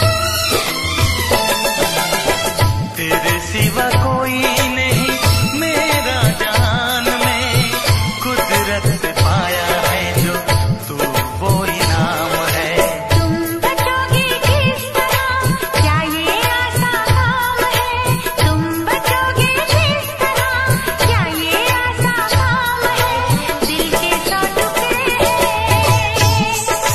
तेरे सिवा कोई नहीं मेरा जान में, कुदरत से पाया है जो तू वो इनाम है। तुम बचोगे किस तरह, क्या ये आसान काम है? तुम बचोगे किस तरह, क्या ये आसान काम है? दिल के सौ टुकड़े हैं,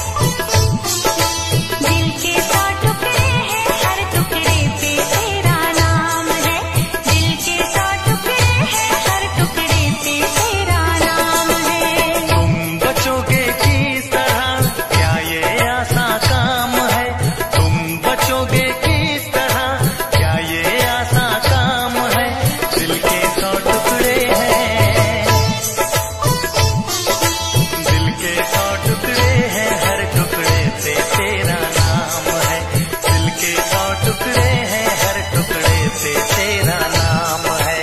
दिल के सौ टुकड़े हैं, हर टुकड़े पे तेरा नाम है। दिल के सौ टुकड़े हैं, हर टुकड़े पे तेरा नाम है। तुम बचोगे किस तरह, क्या ये आसान काम है? तुम बचोगे किस तरह, क्या ये आसान काम है? दिल के सौ टुकड़े हैं, दिल के सौ टुकड़े हैं, हर टुकड़े पे तेरा नाम है। दिल के सौ टुकड़े हैं, हर टुकड़े पे तेरा नाम है।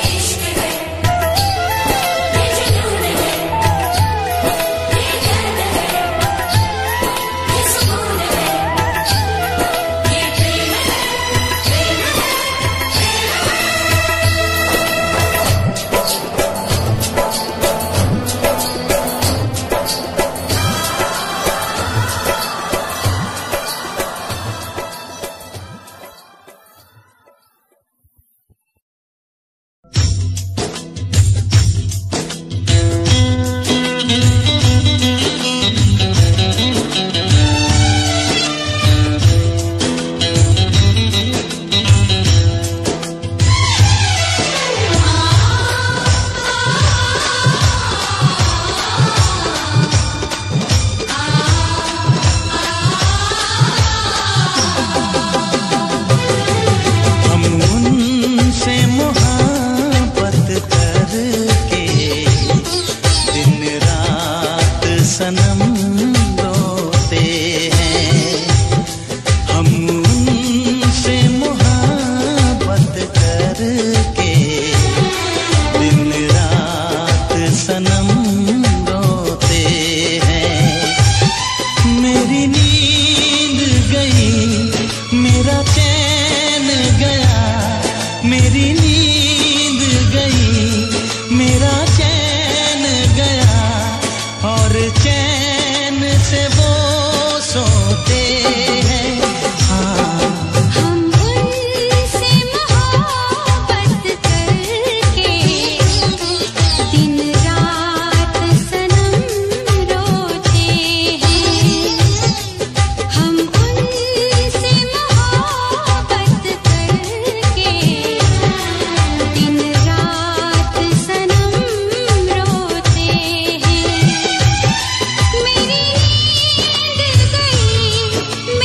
हम उनसे मोहब्बत करके दिन रात सनम रोते हैं। हम उनसे मोहब्बत करके दिन रात सनम रोते हैं। मेरी नींद गई, मेरा चैन गया, मेरी नींद गई, मेरा चैन गया, और चैन से वो सोते हैं। हाँ हम उनसे मोहब्बत करके दिन रात सनम रोते हैं। हम उनसे मोहब्बत करके दिन रात सनम रोते हैं। मेरी नींद गई,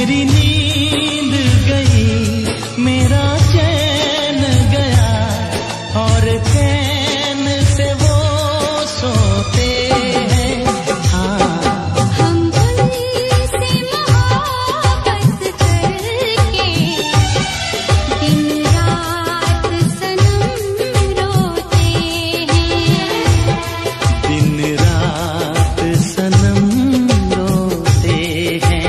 मेरी नींद गई, मेरा चैन गया, और चैन से वो सोते हैं। हाँ हम उनसे मोहब्बत करके दिन रात सनम रोते हैं, दिन रात सनम रोते हैं।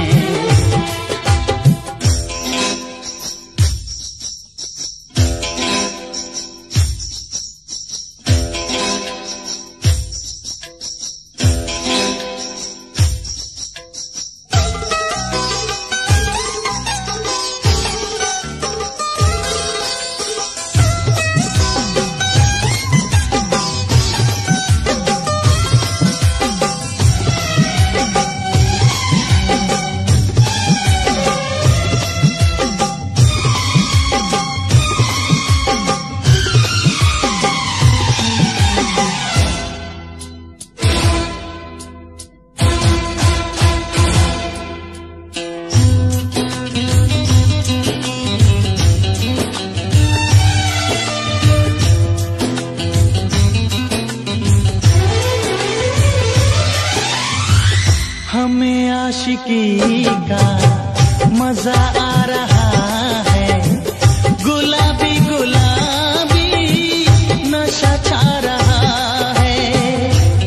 हमें आशिकी का मजा आ रहा है, गुलाबी गुलाबी नशा छा रहा है।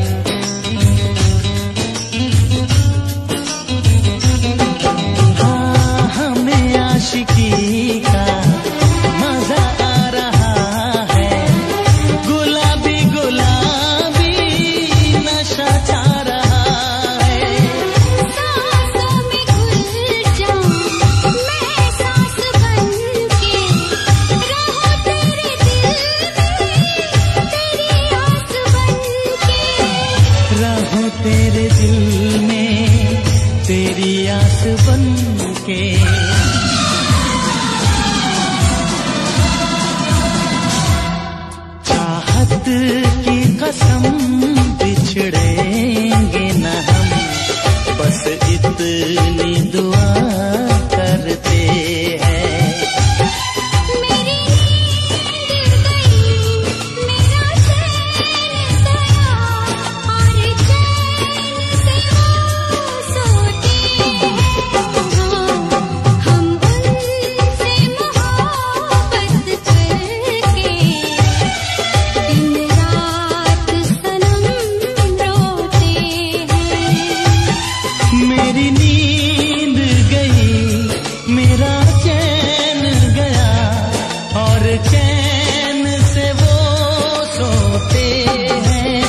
हाँ हमें आशिकी का मजा आ रहा है, गुलाबी गुलाबी नशा छा रहा है। सांसों में घुल जाऊं मैं सांस बन के, रहो तेरे दिल में तेरी आस बन के। रहो तेरे दिल में तेरी आस बन के। चाहत की कसम बिछड़ेंगे न हम, बस इतनी दुआ करते हैं। मेरी नींद गई, मेरा चैन गया, और चैन से वो सोते हैं। हम उनसे मोहब्बत करके दिन रात सनम रोते हैं। मेरी नींद गई, मेरा चैन गया, और चैन से वो सोते हैं।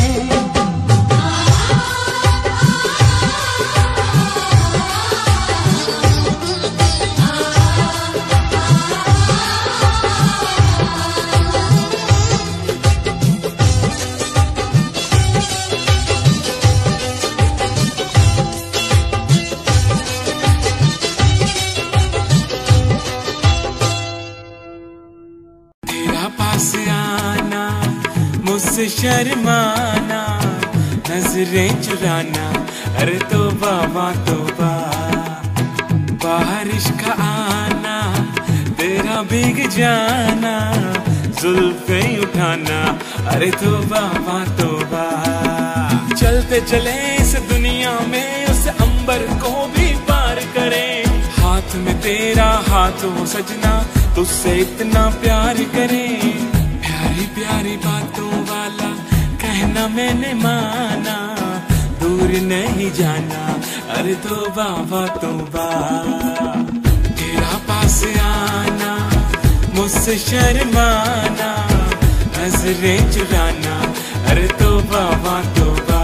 तेरा पास आना, मुझसे शर्माना, नजरें चुराना, अरे तौबा माँ तौबा। बारिश का आना, तेरा भीग जाना, जुल्फें उठाना, अरे तौबा माँ तौबा। चलते चले इस दुनिया में उस अंबर को भी पार करें, हाथ में तेरा हाथ हो सजना, तुझसे इतना प्यार करें। प्यारी प्यारी बातों वाला कहना मैंने माना, दूर नहीं जाना, अरे तौबा माँ तौबा। तेरा पास आना, मुझसे शर्माना, नजरें चुराना, अरे तौबा माँ तौबा।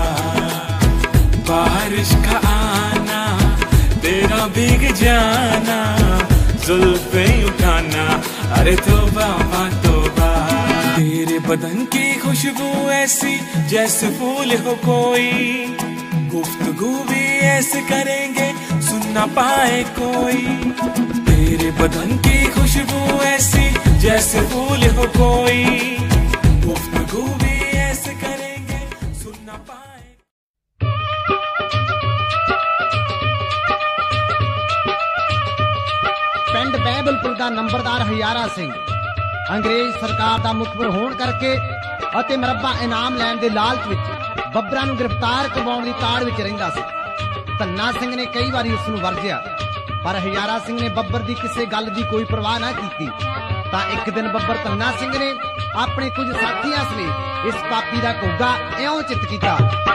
बारिश का आना, तेरा भीग जाना, जुल्फें उठाना, अरे तौबा माँ तौबा। तेरे बदन की खुशबू ऐसी जैसे फूल हो कोई, गुफ्तगू भी ऐसे करेंगे सुन ना पाए कोई। तेरे बदन की खुशबू ऐसी जैसे फूल हो कोई, गुफ्तगू भी ऐसे करेंगे सुन ना पाए। ਬਹਿਬਲਪੁਰ ਦਾ ਨੰਬਰਦਾਰ ਹਜ਼ਾਰਾ ਸਿੰਘ ਅੰਗਰੇਜ਼ ਸਰਕਾਰ ਦਾ ਮੁਖਬਰ ਹੋਣ ਕਰਕੇ ਅਤੇ ਮਰੱਬਾ ਇਨਾਮ ਲੈਣ ਦੇ ਲਾਲਚ ਵਿੱਚ ਬੱਬਰਾਂ ਨੂੰ ਗ੍ਰਿਫਤਾਰ ਕਰਵਾਉਣ ਦੀ ਤਾੜ ਵਿੱਚ ਰਹਿੰਦਾ ਸੀ। ਧੰਨਾ ਸਿੰਘ ਨੇ ਕਈ ਵਾਰੀ ਉਸ ਨੂੰ ਵਰਜਿਆ, ਪਰ ਹਜ਼ਾਰਾ ਸਿੰਘ ਨੇ ਬੱਬਰ ਦੀ ਕਿਸੇ ਗੱਲ ਦੀ ਕੋਈ ਪਰਵਾਹ ਨਾ ਕੀਤੀ। ਤਾਂ ਇੱਕ ਦਿਨ ਬੱਬਰ ਧੰਨਾ ਸਿੰਘ ਨੇ ਆਪਣੇ ਕੁਝ ਸਾਥੀਆਂ ਸਮੇਤ ਇਸ ਪਾਪੀ ਦਾ ਘੋਗਾ ਇਉਂ ਚਿੱਤ ਕੀਤਾ।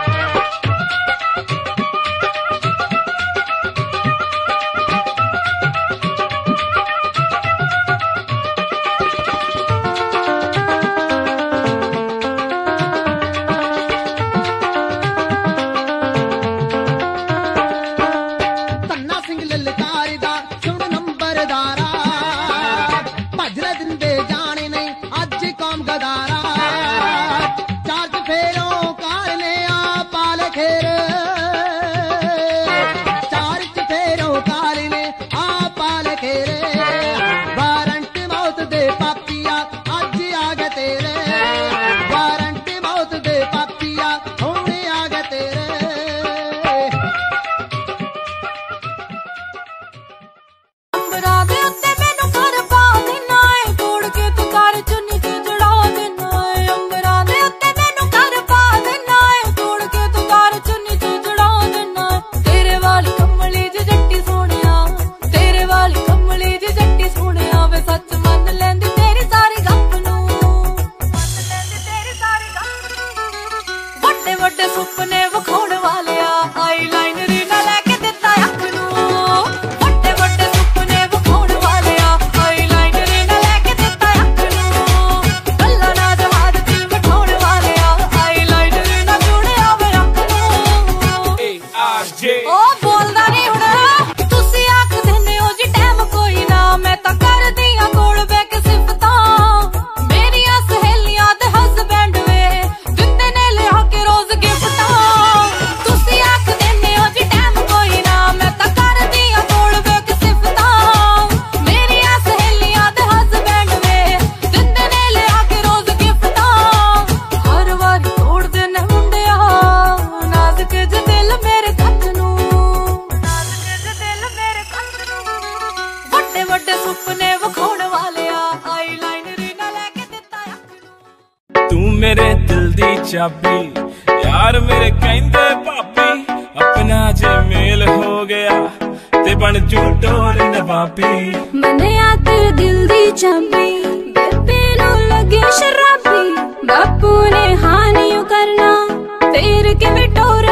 ਚਾਬੀ ਯਾਰ ਮੇਰੇ ਕਹਿੰਦੇ ਭਾਬੀ ਆਪਣਾ ਜੇ ਮੇਲ ਹੋ ਗਿਆ ਤੇ ਬਣ ਜੂ ਟੋਰ ਨਵਾਬੀ। ਮਨਿਆ ਤੇਰੇ ਦਿਲ ਦੀ ਚਾਬੀ ਬੇਬੇ ਨੂੰ ਲੱਗੇ ਸ਼ਰਾਬੀ ਬਾਪੂ ਨੇ ਹਾਨੀਓ ਕਰਨਾ ਫੇਰ ਕਿਵੇਂ ਟੋਰ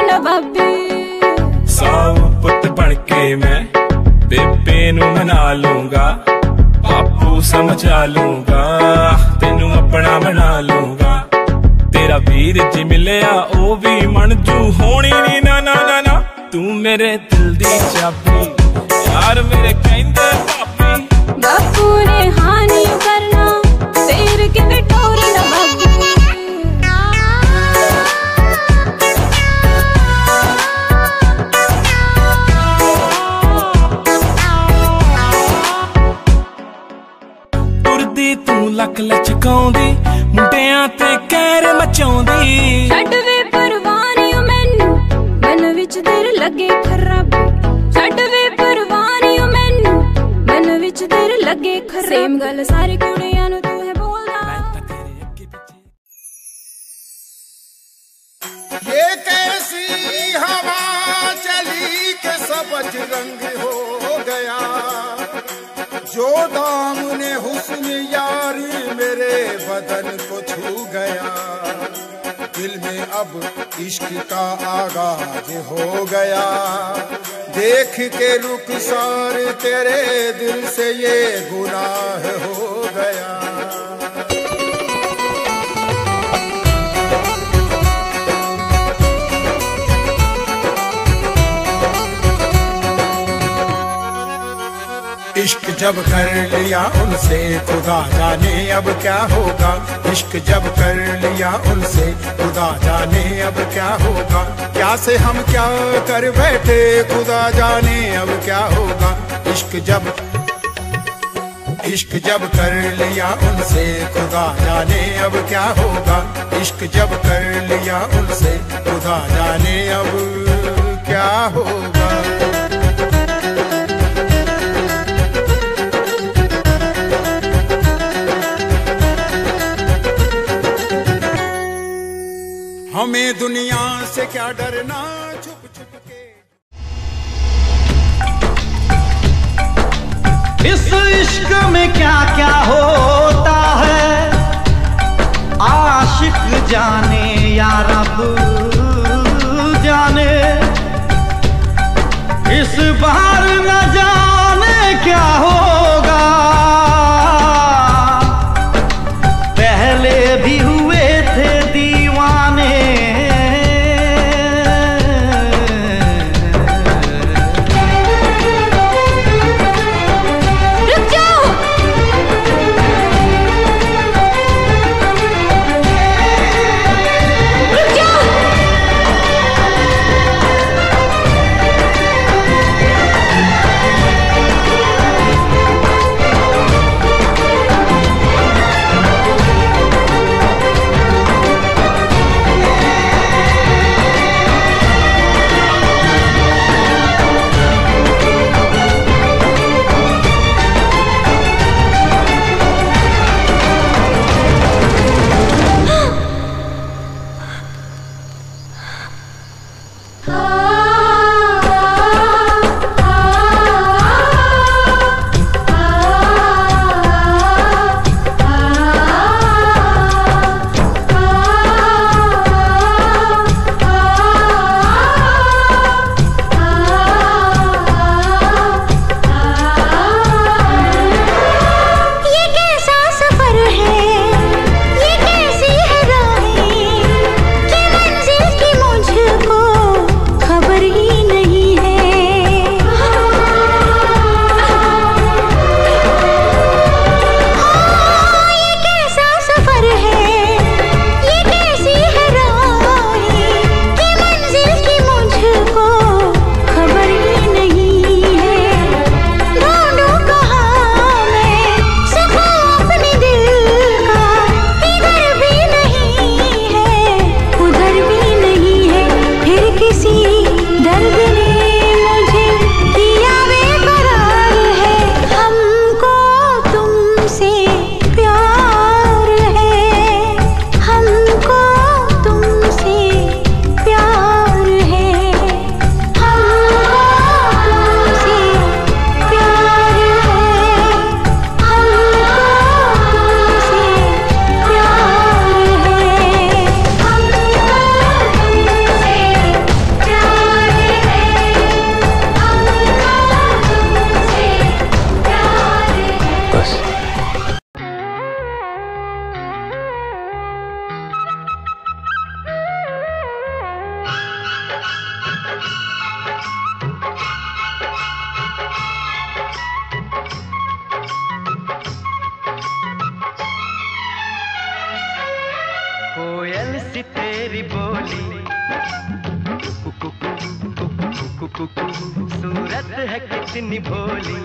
ਨਵਾਬੀ। ਸੌ ਪੁੱਤ ਬਣ ਕੇ ਮੈਂ ਬੇਬੇ ਨੂੰ ਮਨਾ ਲੂੰਗਾ ਬਾਪੂ ਸਮਝਾ ਲੂੰਗਾ ਤੈਨੂੰ ਆਪਣਾ ਬਣਾ ਲੂੰਗਾ। तेरा वीर जी मिलिया ओ भी मनजू होनी नी ना ना ना ना तू मेरे दिल दी चाबी यार मेरे कहंदे भाभी बापू ने हानी करना तेरे किते टोर ना बाबू। तुरदी तू लक लचकाउंदी मुंडियां ते कहर मचाउंदी छड्ड वे परवानियो मैनू मन विच तेरे लगे खराबी छड्ड वे परवानियो मैनू मन विच तेरे लगे खराबी। सेम गल सारे कुड़ियां नू तू है बोलदा ये कैसी हवा चली के सबज रंग हो गया जो दामने हुस्न यारी मेरे बदन को छू गया। दिल में अब इश्क का आगाज हो गया देख के रुखसार तेरे दिल से ये गुनाह हो गया। इश्क जब कर लिया उनसे खुदा जाने अब क्या होगा। इश्क जब कर लिया उनसे खुदा जाने अब क्या होगा। क्या से हम क्या कर बैठे खुदा जाने अब क्या होगा। इश्क जब इश्क जब कर लिया उनसे खुदा जाने अब क्या होगा। इश्क जब कर लिया उनसे खुदा जाने अब क्या होगा। मुझसे क्या डरना छुप छुप के। इस इश्क में क्या क्या होता है आशिक जाने या रब जाने। इस बार न जाने क्या होगा पहले भी हुए थे दीवाने। रुक जाओ। रुक जाओ। कोयल सी तेरी बोली सूरत है कितनी भोली।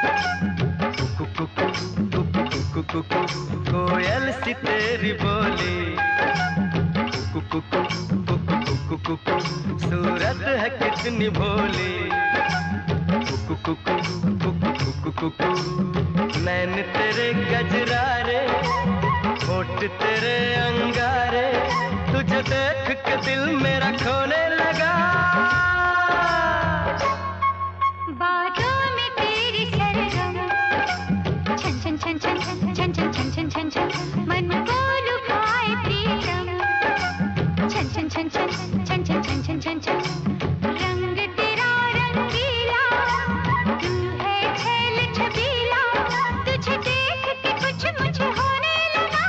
कोयल सी तेरी बोली सूरत है कितनी भोली। नैन तेरे गजरारे होठ तेरे अंगारे तुझे देख के दिल मेरा खोने लगा। बातों में तेरी सरगम छन छन छन छन छन छन छन छन छन छन मन को लुभाए प्रीतम छन छन छन छन छन छन छन छन छन छन रंग तेरा रंगीला तू है छैल छबीला तुझे देख के कुछ मुझे होने लगा।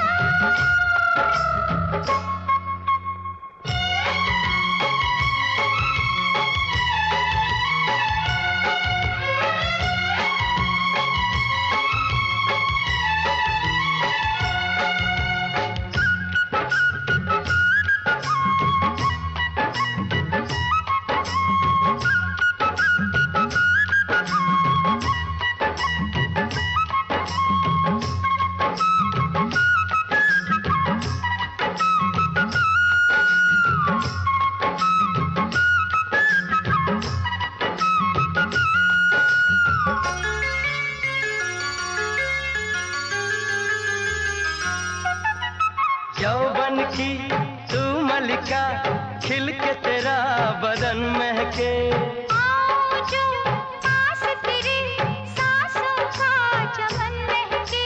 खिल के तेरा बदन महके। आओ जो पास तेरे सांसों का चमन महके।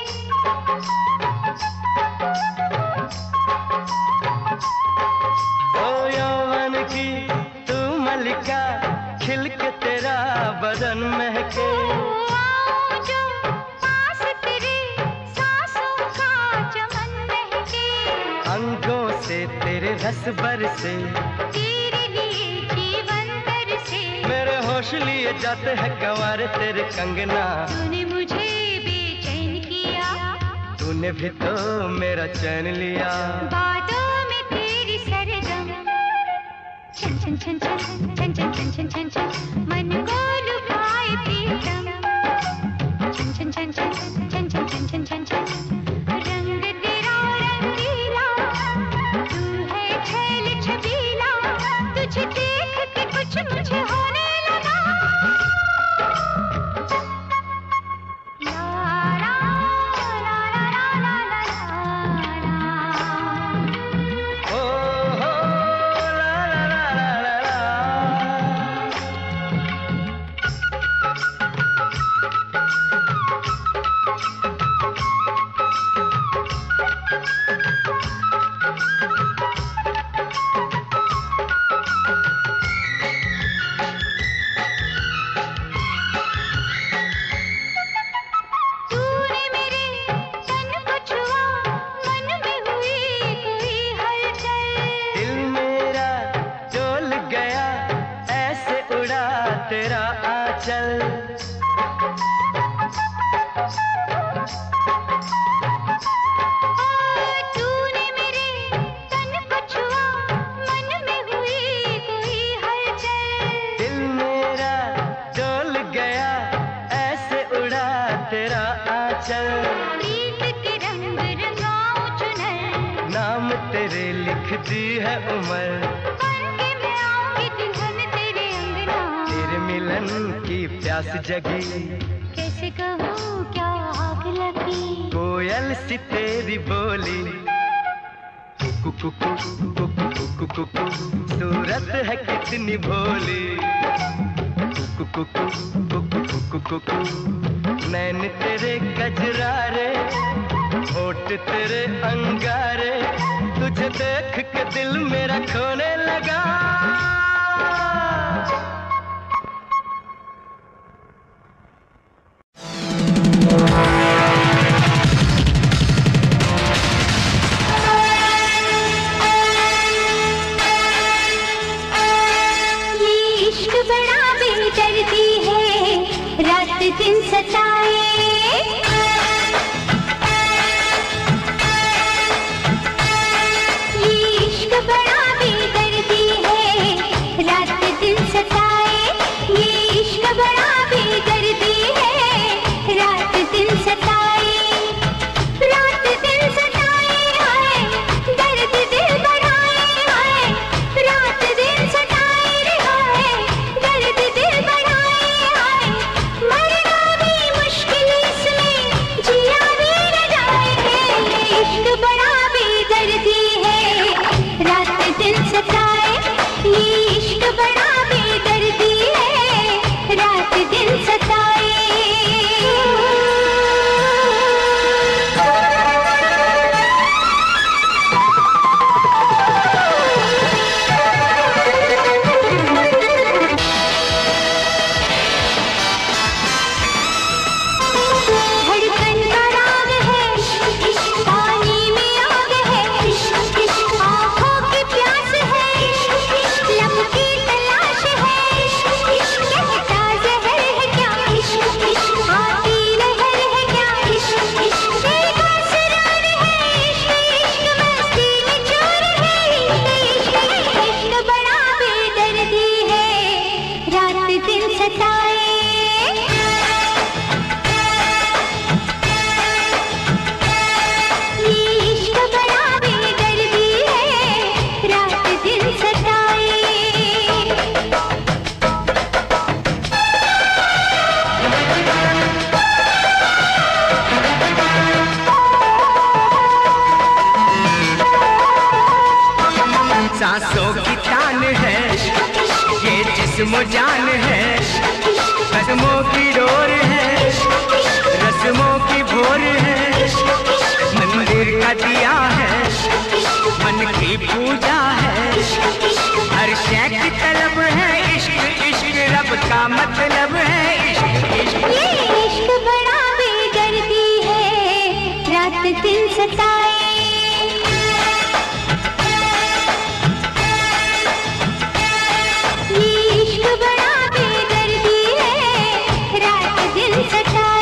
ओ यौवन की तू मलिका, खिल के तेरा बदन महके। आओ जो पास तेरे सांसों का चमन महके। अंगों से तेरे रस बरसे, तेरे लिए जीवन बरसे। मेरे होश लिए जाते हैं गंवार तेरे कंगना। तूने मुझे बेचैन किया, तूने भी तो मेरा चैन लिया। बातों में तेरी सरगम, छन छन छन छन छन छन छन छन छन छन मन को लुभाए प्रीतम। छन छन छन छन छन छन छन छन छन छन रंग तेरा रंगीला, तू है खेल छबीला। तुझे देख के कुछ मुझे होने लगा। ला ला ला ला ला ला ला। ओ हो ला ला ला ला ला ला। तूने मेरे तन को छुआ, मन में हुई कोई हलचल। दिल मेरा डोल गया, ऐसे उड़ा तेरा आंचल। तूने मेरे तन को छुआ, मन में हुई कोई हलचल। दिल मेरा डोल गया, ऐसे उड़ा तेरा आंचल। प्रीत के रंग रंगाऊं चुनर, नाम तेरे लिखती है उम्र। बन के मैं आऊंगी दुल्हन तेरे अंगना। तेरे मिलन की प्यास जगी, कैसे कहूँ क्या आग लगी। कोयल सी तेरी बोली, कुकु कुकु कुकु कुकु कुकु, सूरत है कितनी भोली। कुकु कुकु कुकु कुकु कुकु, नैन तेरे गजरारे, होठ तेरे अंगारे। तुझे देख के दिल मेरा खोने लगा। ये इश्क बड़ा बेदर्दी है, रात दिन सताए। ये इश्क बड़ा बेदर्दी है, रात दिन सताए। ये इश्क बड़ा बेदर्दी है, रात दिन सताए। रात दिन सताए हाय, दर्द दिल बढ़ाए हाय। रात दिन सताए रे हाय, दर्द दिल बढ़ाए हाय। मरना भी मुश्किल इसमें, जिया भी न जाए। ये इश्क बड़ा बेदर्दी है, रात दिन सताए। ये इश्क बड़ा बेदर्दी है, रात दिन सताए। धड़कन का राग है, पानी में आग है। आँखों की प्यास है, लब की तलाश है। कहता जहर है क्या, इश्क जिस्म जान है, कदमों की डोर है, रस्मों की भोर है, मंदिर का दिया है, मन की पूजा है, हर शय की तलब है, इश्क इश्क रब का मतलब है, इश्क इश्क। ये इश्क बड़ा बेदर्दी है, रात दिन सताए, ये इश्क बड़ा बेदर्दी है, रात दिन सताए।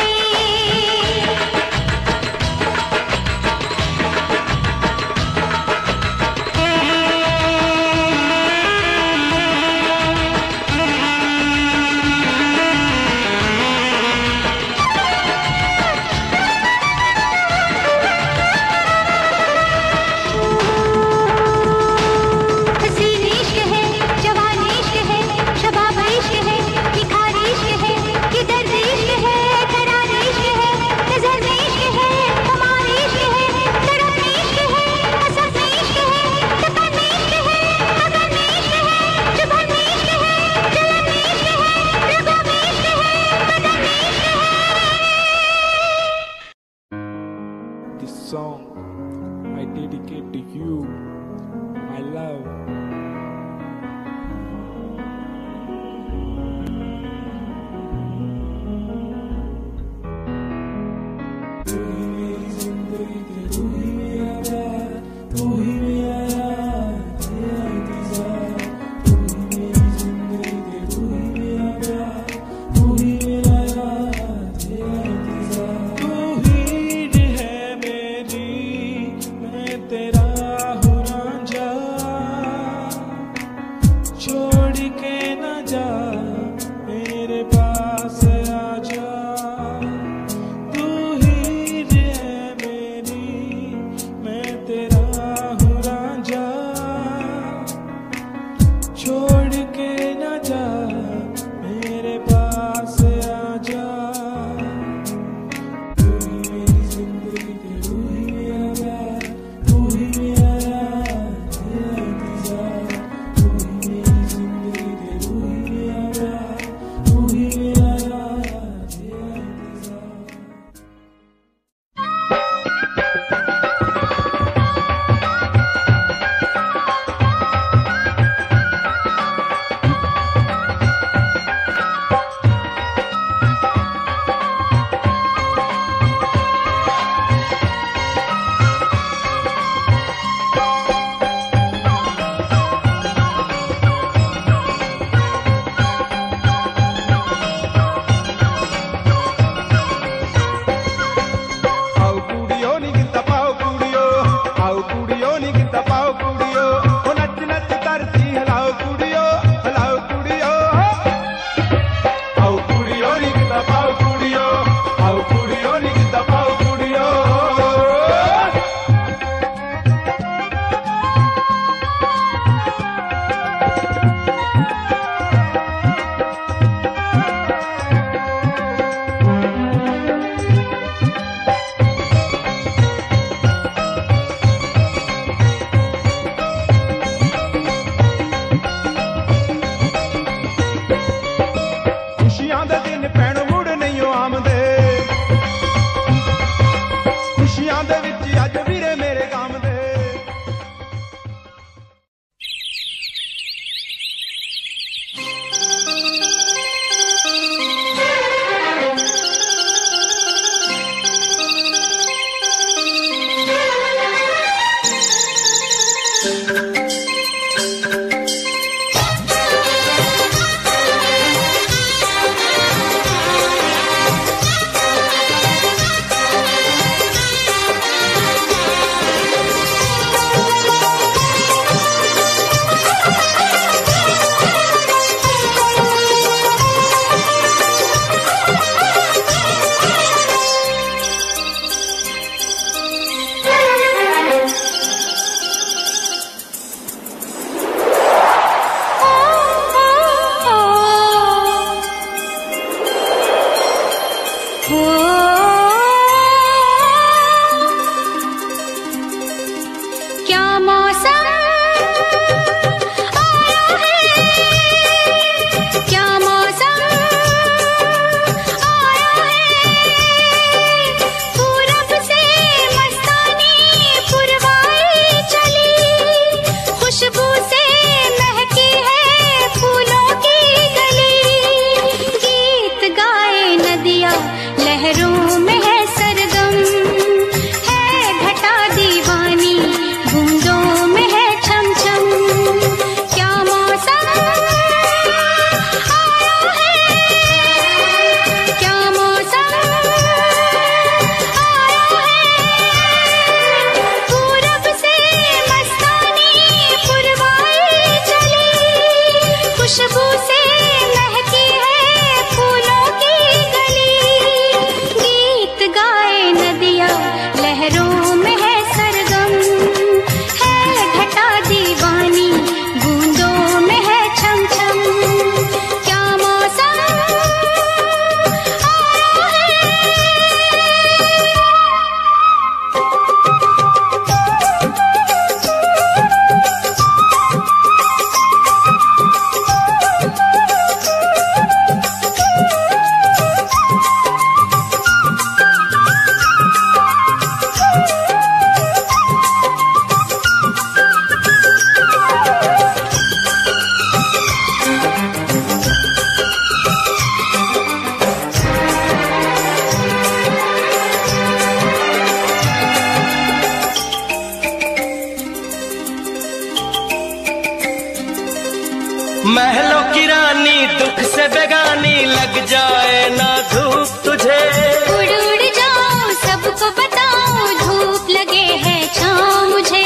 दुख से बेगानी लग जाए ना धूप तुझे। उड़ उड़ जाऊं सबको बताऊं धूप लगे है छाँव मुझे।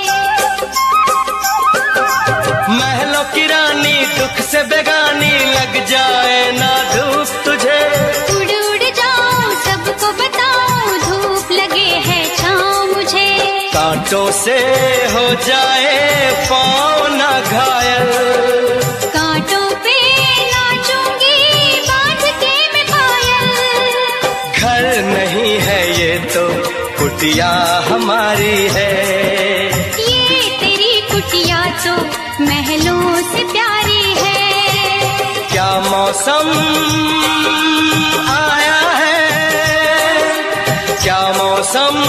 महलों की रानी दुख से बेगानी लग जाए ना धूप तुझे। उड़ उड़ जाऊं सबको बताऊं धूप लगे है छाँव मुझे। कांटों से हो जाए पाँव ना घायल, कांटों पे नाचूंगी बांध के मैं पायल। घर नहीं है ये तो कुटिया हमारी है। ये तेरी कुटिया तो महलों से प्यारी है। क्या मौसम आया है, क्या मौसम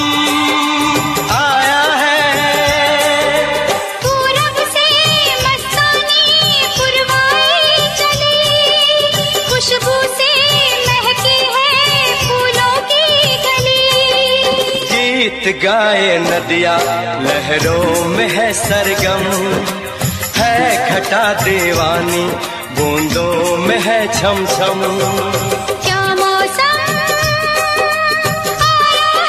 आया है। पूरब से मस्तानी पुरवाई चली, खुशबू से महकी है फूलों की गली। गीत गाए नदिया लहरों में है सरगम, है घटा दीवानी बूंदों में है छम छम। क्या मौसम आया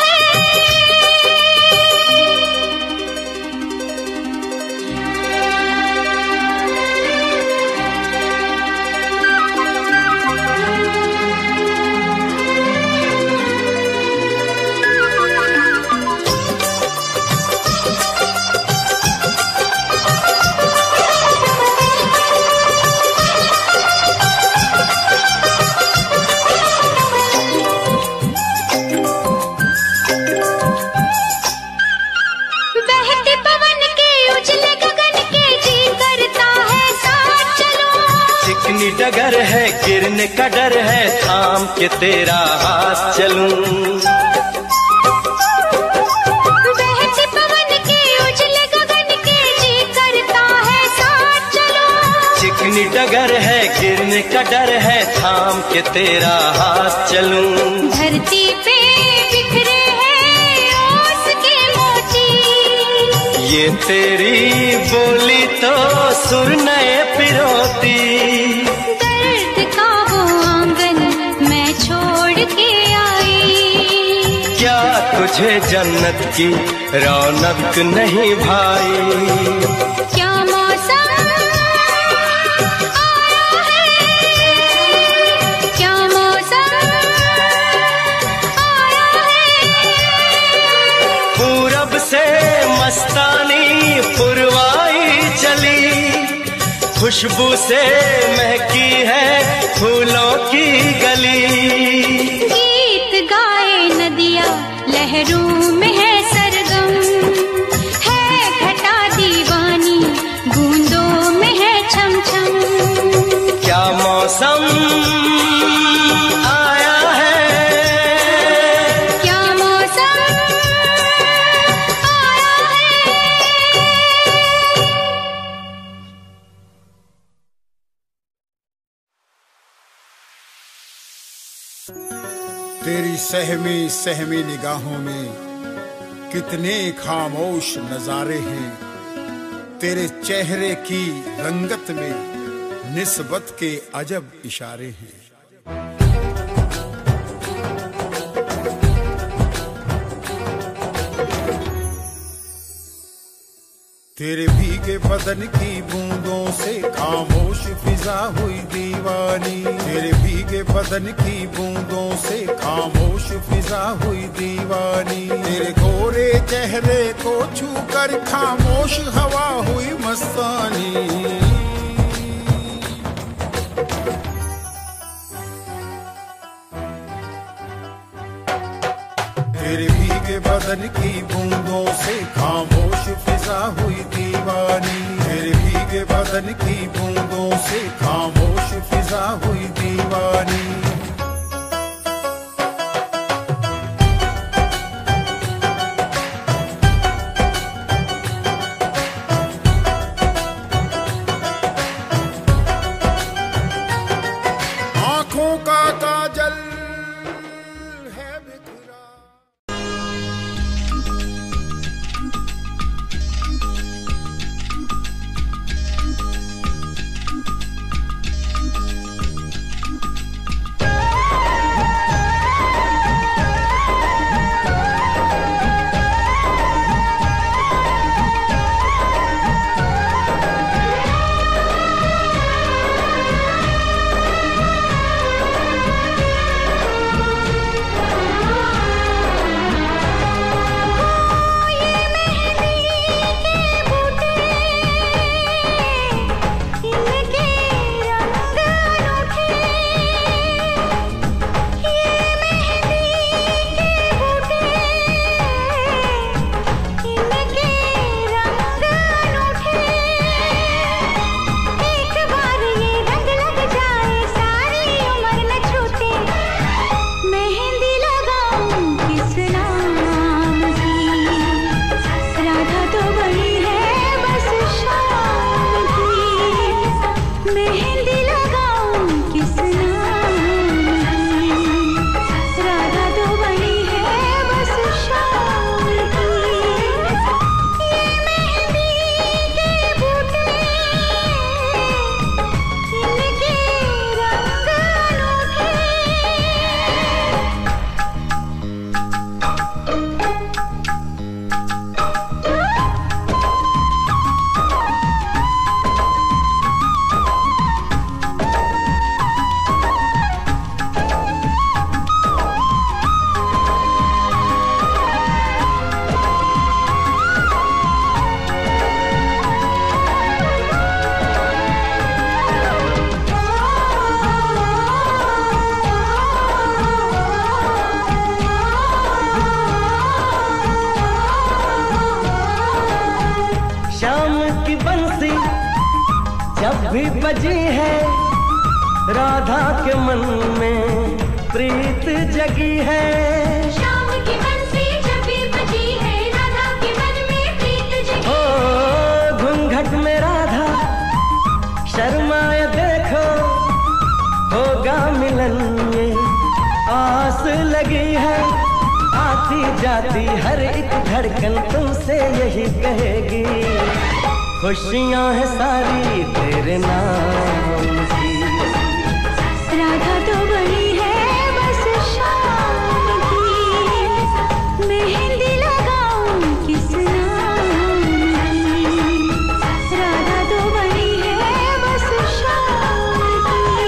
बहते पवन के उजले गगन के जी करता है साथ चलूं। चिकनी डगर है गिरने का डर है थाम के तेरा हाथ चलूं। बहते पवन के उजले गगन के जी करता है साथ चलूं। चिकनी डगर है गिरने का डर है थाम के तेरा हाथ चलूं। धरती पे बिखरे हैं ओस के मोती, ये तेरी बोली तो सुर नए पिरोती। दर्द का वो आंगन मैं छोड़ के आई। क्या तुझे जन्नत की रौनक नहीं भाई। क्या मौसम आया है, क्या मौसम आया है। पूरब से मस्तानी पुरवाई चली, खुशबू से महकी है फूलों की गली। गीत गाए नदिया लहरों में है सरगम, है घटा दीवानी बूंदों में है छम छम। क्या मौसम आया है, क्या मौसम आया है। तेरी सहमी सहमी निगाहों में कितने खामोश नजारे हैं। तेरे चेहरे की रंगत में निस्बत के अजब इशारे हैं। तेरे भीगे बदन की बूंदों से खामोश फिजा हुई दीवानी। तेरे भीगे बदन की बूंदों से खामोश फिजा हुई दीवानी। तेरे गोरे चेहरे को छूकर खामोश हवा हुई मस्तानी। तेरे भीगे बदन की बूंदों से खामोश फिजा हुई दीवानी। तेरे भीगे बदन की बूंदों से खामोश फिजा हुई दीवानी। आंखों का काजल है बिखरा। भी बजी है, राधा के मन में प्रीत जगी है। शाम की बंसी जब भी बजी है, राधा के मन में प्रीत जगी है। ओ घूंघट में राधा शर्माए देखो, होगा मिलन ये आस लगी है। आती जाती हर एक धड़कन तुमसे यही कहेगी, खुशियां हैं सारी तेरे नाम की। राधा तो बनी है बस शाम की, मेहंदी लगाऊं किस नाम की। राधा तो बनी है बस शाम की।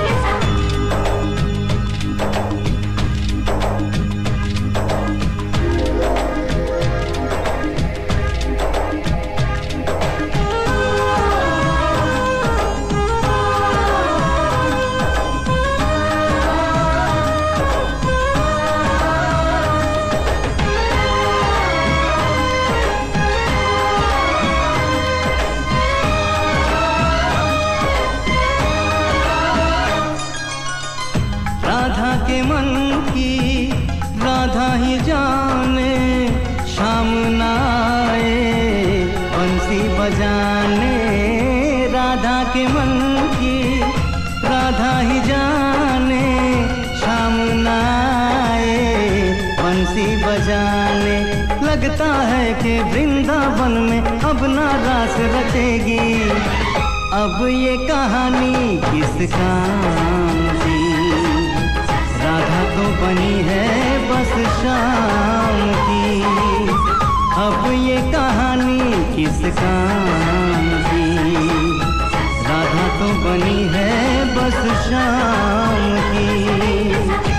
राधा के मन की राधा ही जाने, शाम ना आए बंसी बजाने। राधा के मन की राधा ही जाने, शाम ना आए बंसी बजाने। लगता है कि वृंदावन में अब ना रास रचेगी, अब ये कहानी किस काम की। राधा तो बनी है बस शाम की, अब ये कहानी किस काम की। राधा तो बनी है बस शाम की।